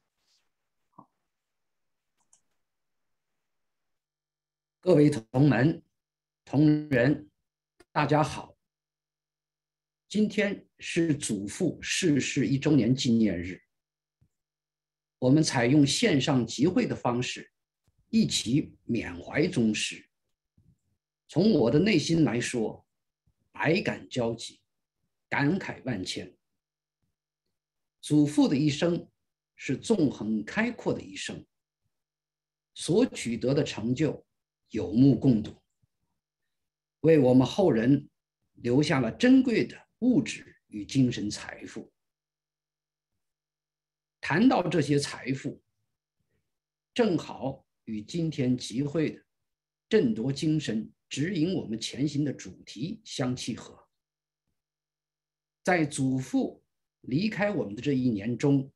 各位同门、同仁，大家好。今天是祖父逝世1周年纪念日，我们采用线上集会的方式，一起缅怀宗师。从我的内心来说，百感交集，感慨万千。祖父的一生是纵横开阔的一生，所取得的成就有目共睹，为我们后人留下了珍贵的物质与精神财富。谈到这些财富，正好与今天集会的争夺精神指引我们前行的主题相契合。在祖父离开我们的这一年中，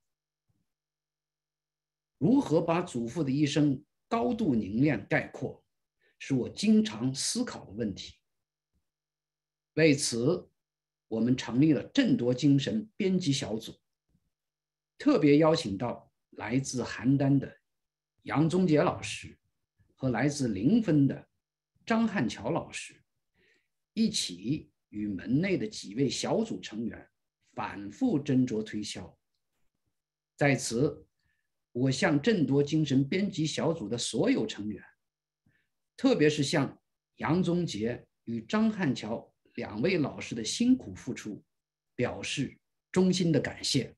如何把祖父的一生高度凝练概括，是我经常思考的问题。为此，我们成立了争夺精神编辑小组，特别邀请到来自邯郸的杨宗杰老师和来自临汾的张汉桥老师，一起与门内的几位小组成员反复斟酌推销。在此，我向争夺精神编辑小组的所有成员，特别是向杨宗杰与张汉桥2位老师的辛苦付出，表示衷心的感谢。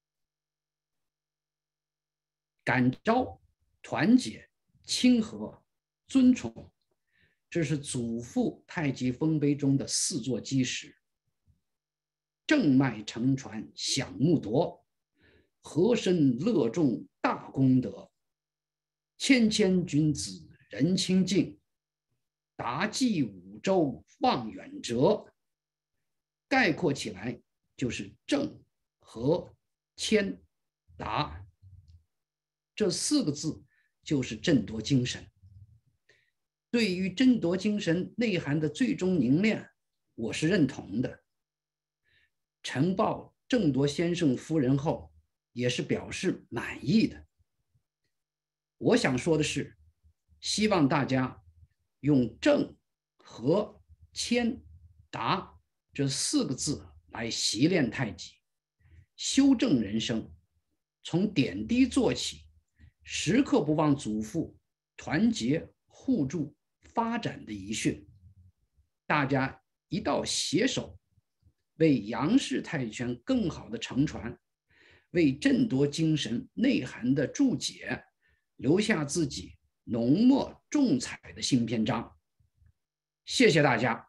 感召、团结、亲和、尊崇，这是祖父太极丰碑中的4座基石。正脉承传享木铎，和珅乐众大功德。谦谦君子人清净，达济五洲望远哲。概括起来就是正、和、谦、达，这4个字就是争夺精神。对于争夺精神内涵的最终凝练，我是认同的。呈报争夺先生夫人后，也是表示满意的。我想说的是，希望大家用正、和、谦、达这4个字来习练太极，修正人生，从点滴做起，时刻不忘祖父团结互助发展的遗训。大家一道携手，为杨氏太极拳更好的承传，为争夺精神内涵的注解留下自己浓墨重彩的新篇章。谢谢大家。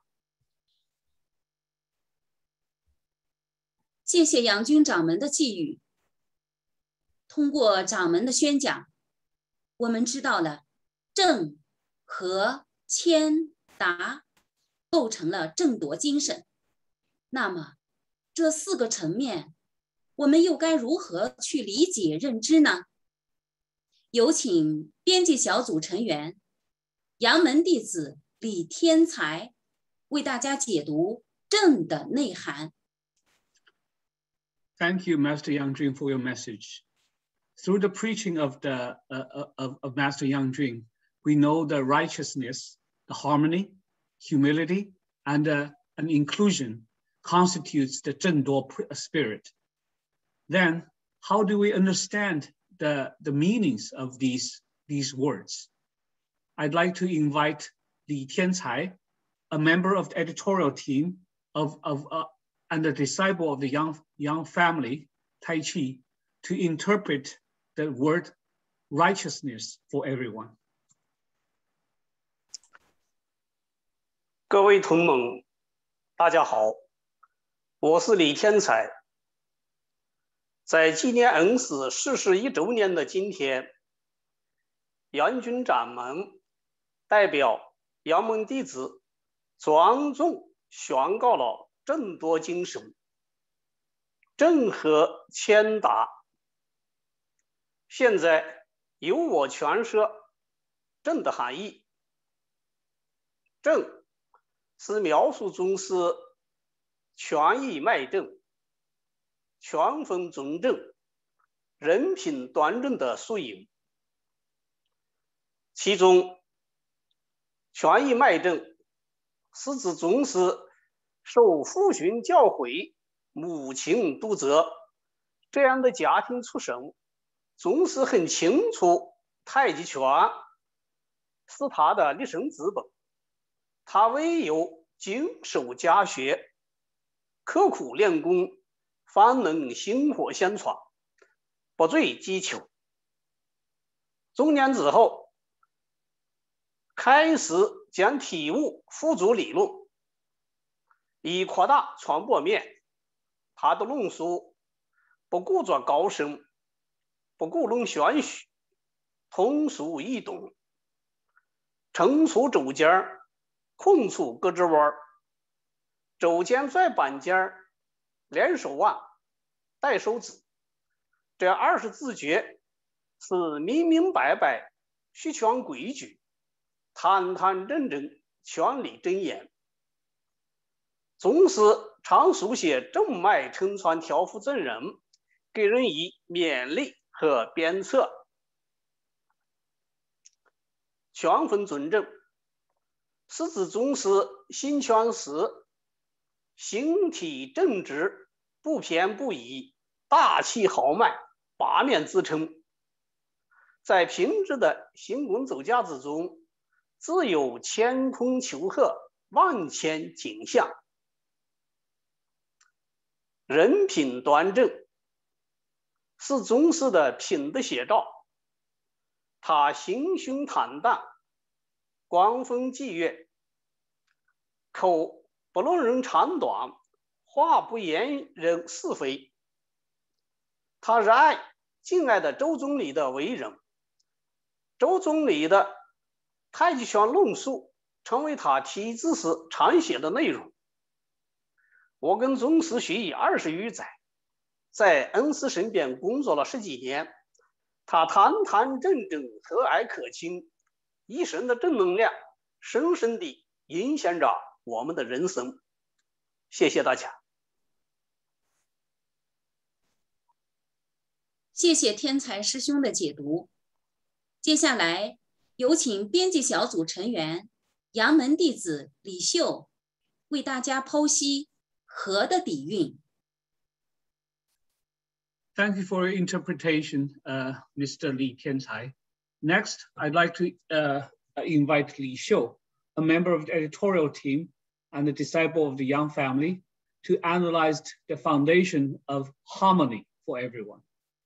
谢谢杨军掌门的寄语。通过掌门的宣讲，我们知道了正、和、谦、达构成了争夺精神。那么这4个层面，我们又该如何去理解认知呢？有请编辑小组成员杨门弟子李天才为大家解读正的内涵。 Thank you, Master Yang Zhenduo, for your message. Through the preaching of Master Yang Zhenduo, we know the righteousness, the harmony, humility, and an inclusion constitutes the Zhenduo spirit. Then, how do we understand the meanings of these words? I'd like to invite Li Tiancai, a member of the editorial team and a disciple of the Yang family, Tai Chi, to interpret the word righteousness for everyone. 各位同盟，大家好，我是李天才。在纪念恩师逝世1周年的今天，杨军掌门代表杨门弟子庄重宣告了争夺精神，正和谦达。现在由我诠释正的含义。正是描述宗师权益脉正、权风中正、人品端正的缩影。其中权益脉正是指宗师受父训教诲、母亲督责这样的家庭出身，宗师很清楚太极拳是他的立身之本，他唯有精守家学，刻苦练功，方能薪火相传，不坠机球。中年之后，开始将体悟付诸理论，以扩大传播面。他的论述不故作高深，不故弄玄虚，通俗易懂，成熟肘尖，空出胳肢窝，肘尖拽板尖，连手腕，带手指，这20字诀是明明白白，虚权规矩，坦坦正正，权理真言。宗师常书写正脉承传调伏正人，给人以勉励和鞭策。权风尊正是指宗师行权时形体正直，不偏不倚，大气豪迈，八面自称。在平直的行功走架之中，自有乾坤求鹤，万千景象。 人品端正，是宗师的品德写照。他心胸坦荡，观风霁月，口不论人长短，话不言人是非。他热爱敬爱的周总理的为人，周总理的太极拳论述成为他题字时常写的内容。我跟宗师学艺20余载，在恩师身边工作了10几年，他堂堂正正，和蔼可亲，一身的正能量深深地影响着我们的人生。谢谢大家。 谢谢天才师兄的解读。接下来有请编辑小组成员杨门弟子李秀为大家剖析和的底蕴。 Thank you for your interpretation, Mr. Li Tiancai. Next, I'd like to invite Li Xiu, a member of the editorial team and a disciple of the Yang family, to analyze the foundation of harmony for everyone.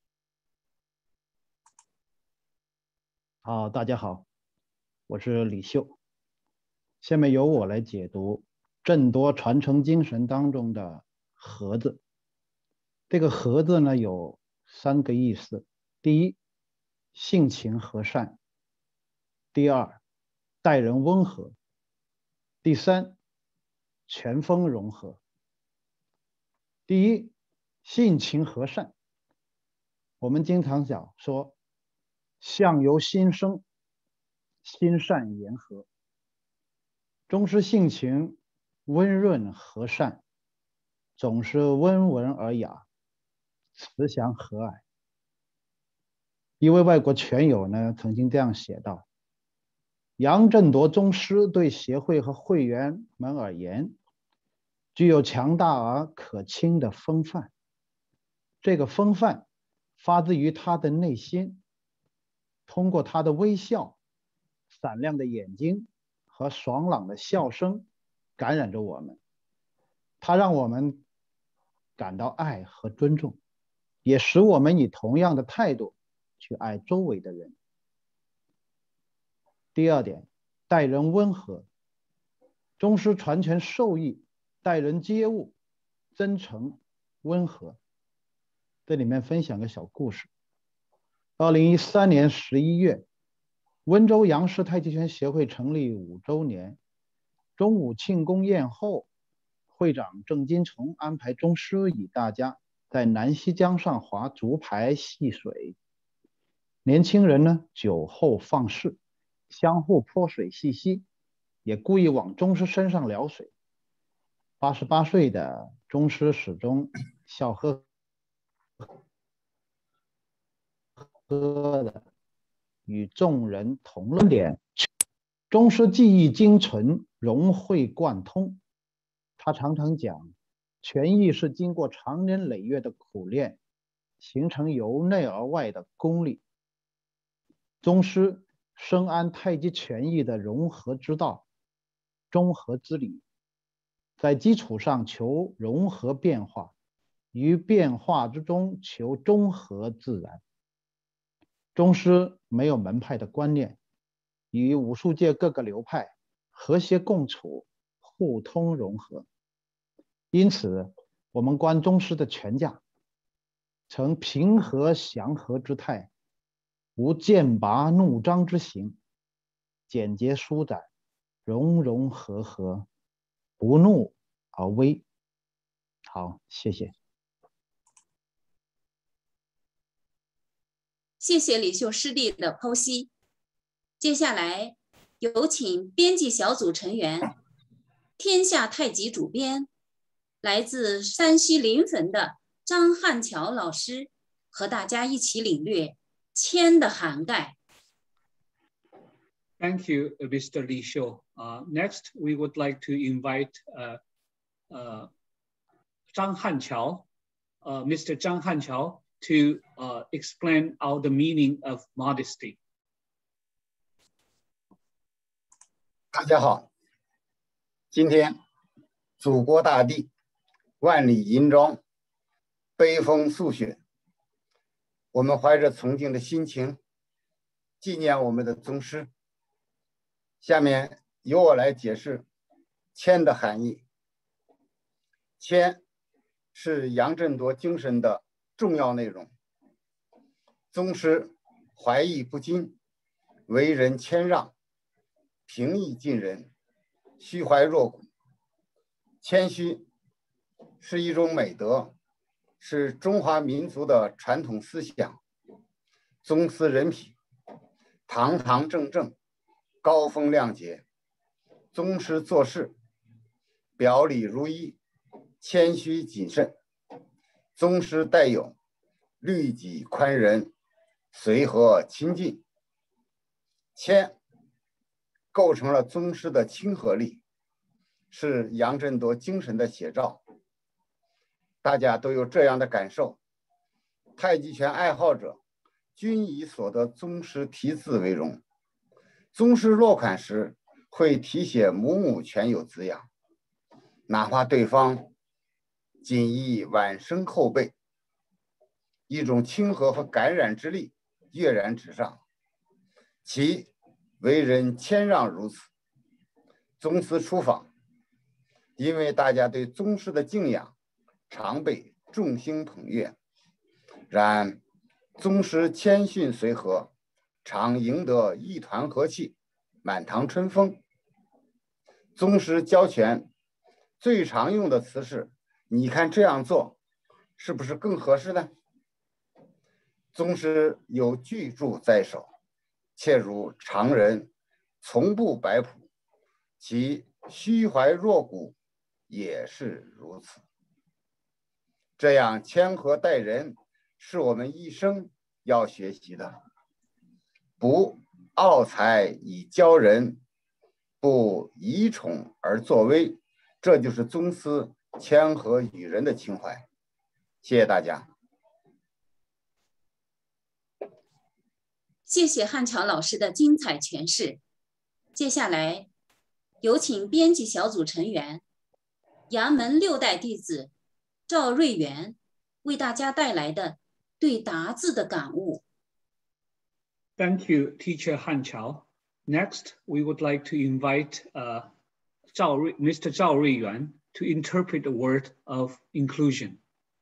好，大家好，我是李秀。下面由我来解读郑多传承精神当中的和字。这个和字呢有3个意思：第一，性情和善；第二，待人温和；第三，全风融合。第一，性情和善。我们经常讲说，相由心生，心善言和。宗师性情温润和善，总是温文尔雅，慈祥和蔼。一位外国拳友呢曾经这样写道：杨振铎宗师对协会和会员们而言，具有强大而可亲的风范。这个风范发自于他的内心，通过他的微笑、闪亮的眼睛和爽朗的笑声感染着我们。他让我们感到爱和尊重，也使我们以同样的态度去爱周围的人。第二点，待人温和。宗师传拳授意待人接物真诚温和。这里面分享个小故事。2013年11月，温州杨氏太极拳协会成立5周年，中午庆功宴后，会长郑金崇安排宗师与大家在南溪江上划竹排戏水。年轻人呢酒后放肆，相互泼水戏溪，也故意往宗师身上撩水。88岁的宗师始终笑呵呵的与众人同论点。宗师技艺精纯，融会贯通。他常常讲，拳艺是经过长年累月的苦练，形成由内而外的功力。宗师深谙太极拳艺的融合之道、中和之理，在基础上求融合变化，于变化之中求中和自然。宗师没有门派的观念，与武术界各个流派和谐共处，互通融合。因此，我们观宗师的拳架，呈平和祥和之态，无剑拔弩张之形，简洁舒展，融融合合，不怒而威。好，谢谢。 谢谢李秀师弟的剖析。接下来有请编辑小组成员、天下太极主编、来自山西临汾的张汉桥老师和大家一起领略谦的涵盖。 Thank you, Mr. Li Xiu. Next, we would like to invite Zhang Hanqiao, Mr. Zhang Hanqiao, to explain out the meaning of modesty. 大家好，今天祖国大地万里银装， 悲风肃雪，我们怀着崇敬的心情纪念我们的宗师。下面由我来解释谦的含义。谦是杨振铎精神的重要内容。宗师怀义不矜，为人谦让，平易近人，虚怀若谷。谦虚是一种美德，是中华民族的传统思想。宗师人品堂堂正正，高风亮节。宗师做事表里如一，谦虚谨慎。宗师带有律己宽仁，随和亲近。谦构成了宗师的亲和力，是杨振铎精神的写照。大家都有这样的感受，太极拳爱好者均以所得宗师题字为荣。宗师落款时会题写母拳有滋养，哪怕对方仅以晚生后辈，一种亲和和感染之力跃然纸上。其为人谦让如此。宗师出访，因为大家对宗师的敬仰，常被众星捧月。然宗师谦逊随和，常赢得一团和气，满堂春风。宗师教拳最常用的词是：你看这样做是不是更合适呢？宗师有巨著在手，切如常人，从不摆谱，其虚怀若谷也是如此。这样谦和待人，是我们一生要学习的。不傲才以骄人，不以宠而作威，这就是宗师谦和与人的情怀。谢谢大家。 谢谢汉桥老师的精彩诠释。接下来，有请编辑小组成员杨门6代弟子赵瑞元为大家带来的对达字的感悟。 Thank you, Teacher Han Chao. Next, we would like to invite Mr. Zhao Ruiyuan to interpret the word of inclusion.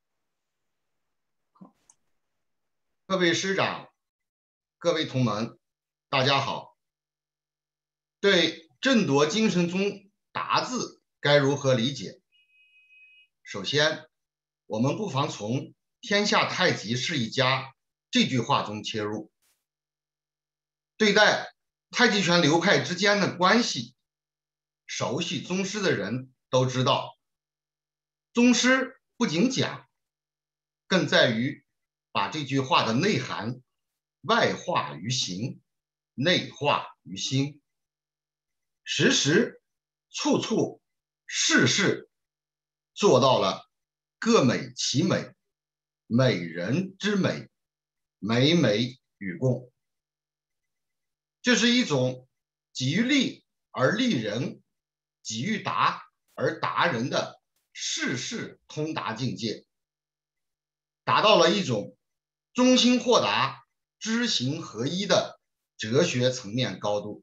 各位师长，各位同门，大家好。对振铎精神中达字该如何理解？首先，我们不妨从“天下太极是一家”这句话中切入。对待太极拳流派之间的关系，熟悉宗师的人都知道，宗师不仅讲，更在于把这句话的内涵外化于形，内化于心，时时处处事事做到了各美其美，美人之美，美美与共。这是一种己欲立而立人，己欲达而达人的事事通达境界，达到了一种中心豁达、知行合一的哲学层面高度。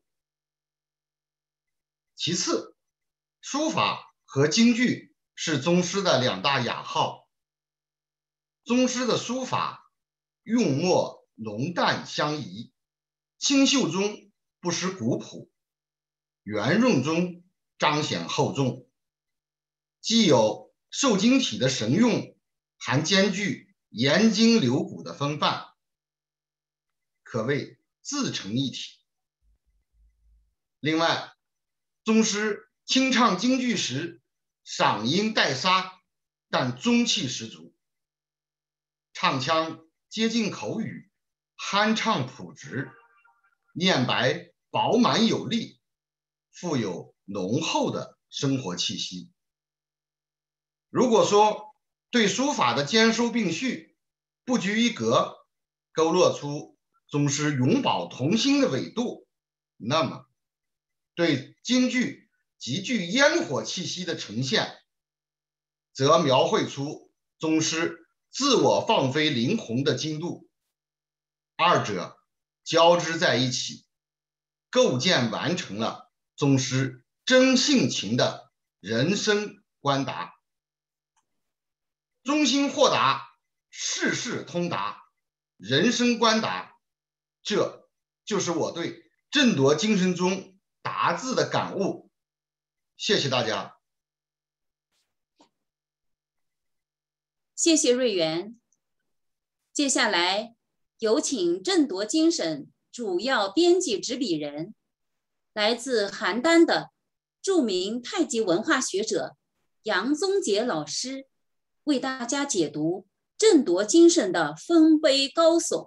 其次，书法和京剧是宗师的2大雅号。宗师的书法用墨浓淡相宜，清秀中不失古朴，圆润中彰显厚重，既有瘦金体的神韵，还兼具严筋流骨的风范，可谓自成一体。另外，宗师清唱京剧时嗓音带沙，但中气十足，唱腔接近口语，酣畅朴直，念白饱满有力，富有浓厚的生活气息。如果说对书法的兼收并蓄，不拘一格，勾勒出宗师永葆童心的纬度，那么对京剧极具烟火气息的呈现，则描绘出宗师自我放飞灵魂的精度，二者交织在一起，构建完成了宗师真性情的人生观达。中心豁达，事事通达，人生观达，这就是我对振铎精神中达字的感悟。谢谢大家。 谢谢瑞元。接下来有请振铎精神主要编辑执笔人，来自邯郸的著名太极文化学者杨宗杰老师，为大家解读振铎精神的丰碑高耸。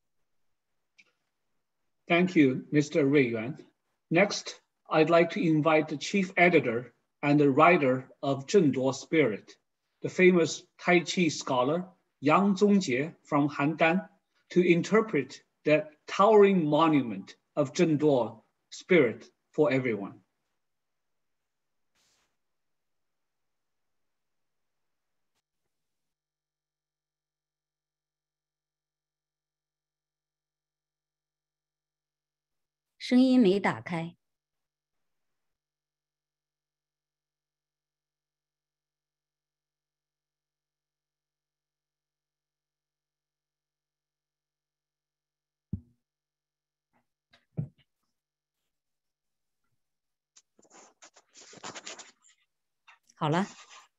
Thank you, Mr. Rui Yuan. Next, I'd like to invite the chief editor and the writer of Zhenduo'S Spirit, the famous Tai Chi scholar Yang Zongjie from Handan, to interpret that towering monument of Zhenduo'S spirit for everyone. 声音没打开。好了。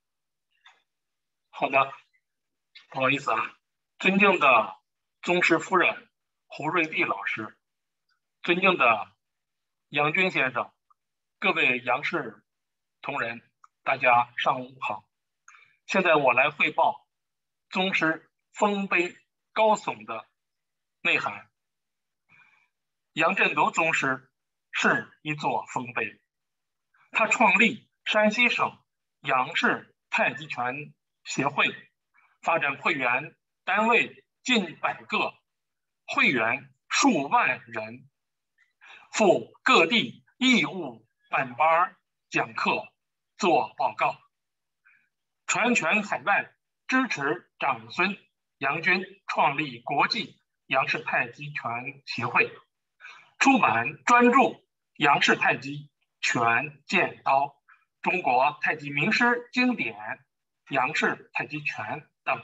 好的，不好意思啊，尊敬的宗师夫人胡瑞丽老师，尊敬的杨军先生，各位杨氏同仁，大家上午好。现在我来汇报宗师丰碑高耸的内涵。杨振铎宗师是一座丰碑，他创立山西省杨氏太极拳协会，发展会员单位近100个，会员数万人，赴各地义务办班讲课做报告，传全海外，支持长孙杨军创立国际杨氏太极拳协会，出版专著《杨氏太极拳剑刀》、中国太极名师经典《杨氏太极拳》等，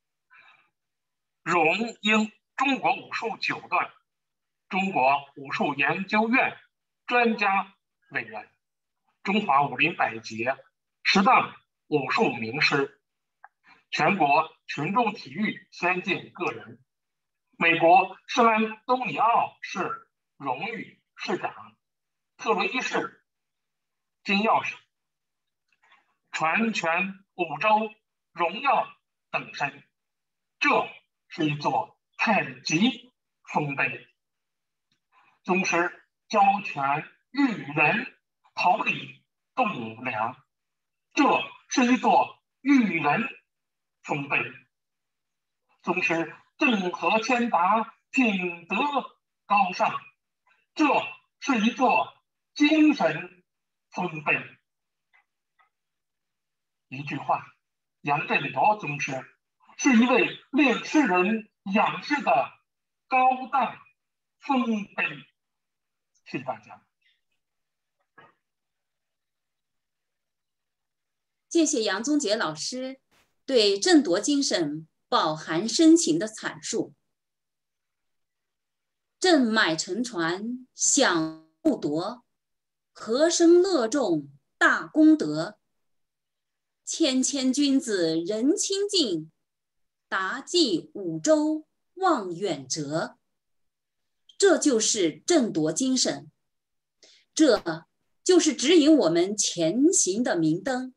荣膺中国武术9段，中国武术研究院专家委员，中华武林百杰10大武术名师，全国群众体育先进个人，美国圣安东尼奥市荣誉市长，特洛伊市金钥匙，传全5洲荣耀等身，这是一座太极丰碑。宗师教拳育人，桃李栋梁，这是一座育人丰碑。宗师正和谦达，品德高尚，这是一座精神丰碑。一句话，杨振铎宗师是一位练士人养士的高大丰碑。谢谢大家。 谢谢杨宗杰老师对振铎精神饱含深情的阐述。振脉沉船响不夺，和声乐众大功德。谦谦君子人亲近，达济5洲望远哲。这就是振铎精神，这就是指引我们前行的明灯。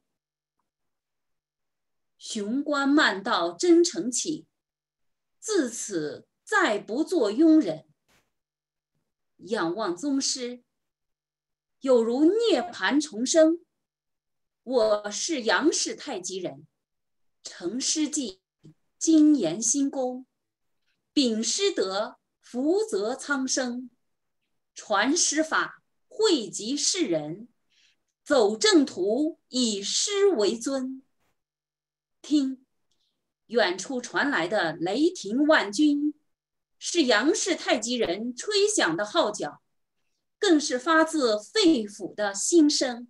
雄关漫道真诚起，自此再不做庸人。仰望宗师，有如涅槃重生。我是杨氏太极人，成师技，精研心功，秉师德，福泽苍生，传师法，惠及世人，走正途，以师为尊。听， 远处传来的雷霆万钧，是杨氏太极人吹响的号角，更是发自肺腑的心声。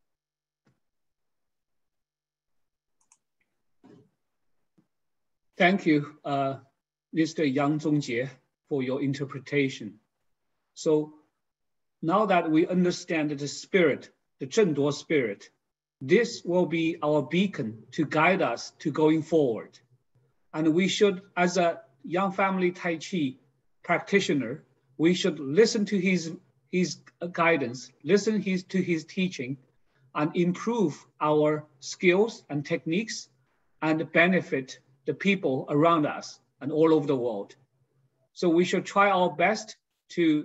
Thank you, Mr. Yang Zhenduo, for your interpretation. So now that we understand the spirit, the Zhenduo spirit, this will be our beacon to guide us to going forward. And we should, as a Yang family Tai Chi practitioner, we should listen to his guidance, listen to his teaching, and improve our skills and techniques and benefit the people around us and all over the world. So we should try our best to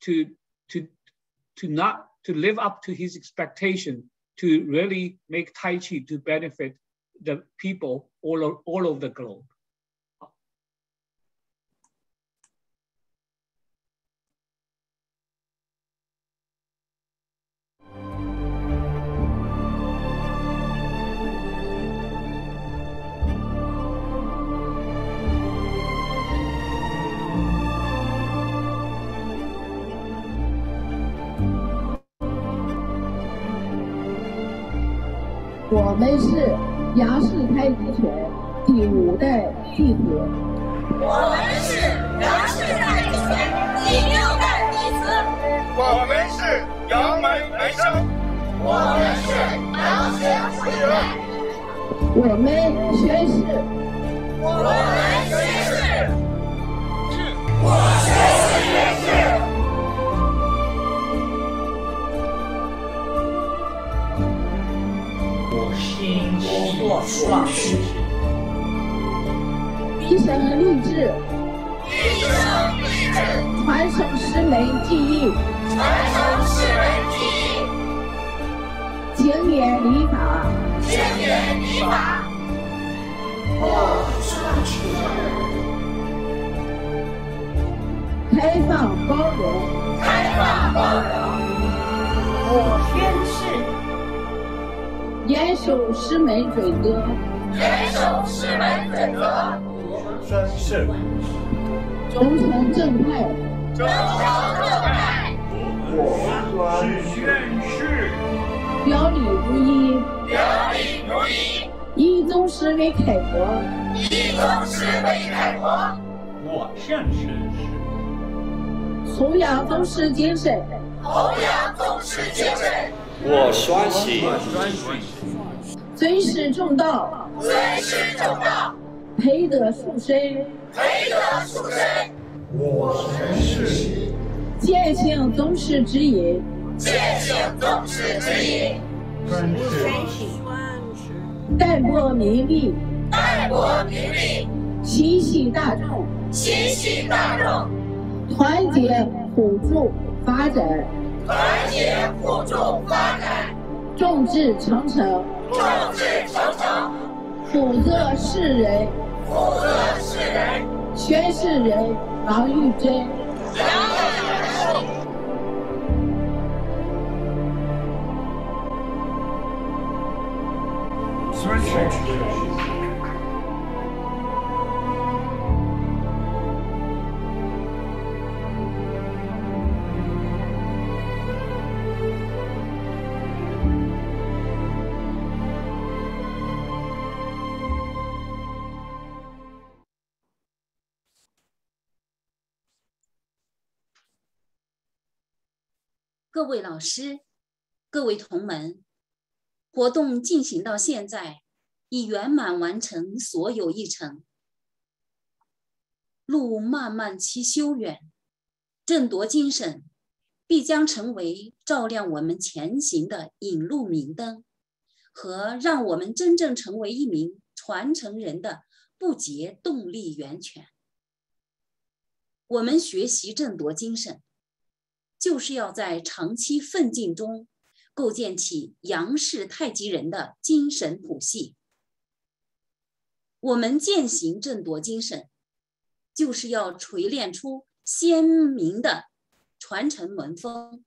live up to his expectation, to really make Tai Chi to benefit the people all over the globe. 我们是杨氏太极拳第5代弟子。 我们是杨氏太极拳第6代弟子。 我们是杨门门生。 我们是杨氏会员。 我们宣誓。 我们宣誓。我宣誓。 我宣誓，毕生立志，传承师门技艺，精研礼法， 我宣誓， 开放包容， 我宣誓。 严守师门准则， 宣誓， 忠诚正派， 我宣誓， 表里如一，以宗师为楷模， 我现身誓， 弘扬宗师精神， 我宣誓。 尊师重道，培德树身， 我宣誓， 践行宗师之引， 宣誓， 淡泊名利，心系大众，团结互助发展，众志成城。 辅泽世人，宣誓人王玉珍。 宣誓。 各位老师，各位同门，活动进行到现在，已圆满完成所有议程。路漫漫其修远，争夺精神必将成为照亮我们前行的引路明灯，和让我们真正成为一名传承人的不竭动力源泉。我们学习争夺精神，就是要在长期奋进中构建起杨氏太极人的精神谱系。我们践行争夺精神，就是要锤炼出鲜明的传承文风，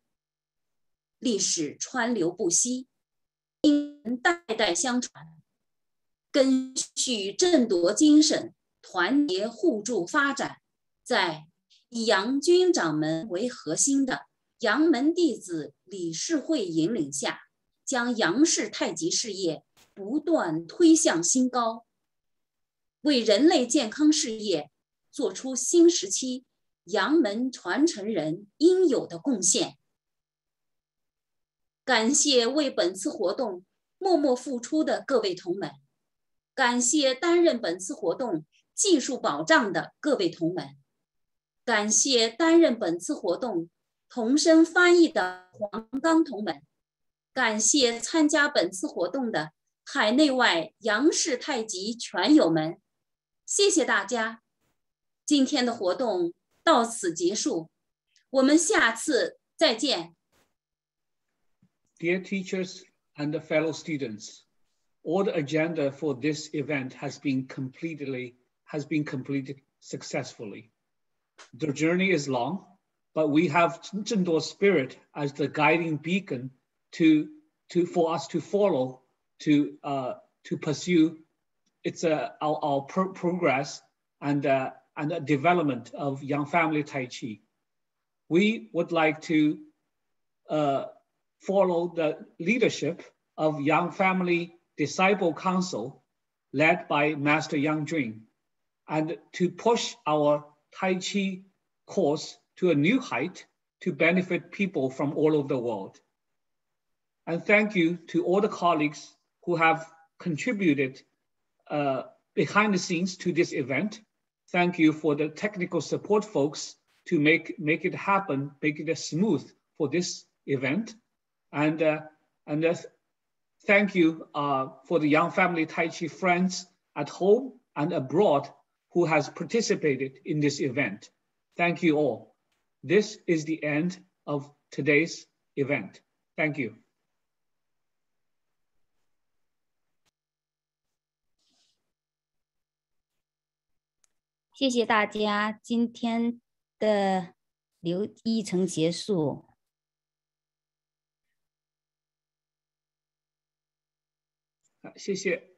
历史川流不息，代代相传， 根续振铎精神，团结互助发展。在以杨军掌门为核心的杨门弟子理事会引领下，将杨氏太极事业不断推向新高，为人类健康事业做出新时期杨门传承人应有的贡献。感谢为本次活动默默付出的各位同门，感谢担任本次活动技术保障的各位同门，感谢担任本次活动同声翻译的黄刚同门，感谢参加本次活动的海内外杨氏太极拳友们，谢谢大家。今天的活动到此结束，我们下次再见。 Dear teachers and fellow students, all the agenda for this event has been completed successfully. The journey is long, but we have Zhenduo's spirit as the guiding beacon for us to follow, to pursue our progress and the development of Yang Family Tai Chi. We would like to follow the leadership of Yang Family Disciple Council led by Master Yang Zhenduo, and to push our Tai Chi course to a new height to benefit people from all over the world. And thank you to all the colleagues who have contributed behind the scenes to this event. Thank you for the technical support folks to make it happen, make it smooth for this event. And thank you for the Yang Family Tai Chi friends at home and abroad who has participated in this event. Thank you all. This is the end of today's event. Thank you. 谢谢大家，今天的议程结束。 谢谢。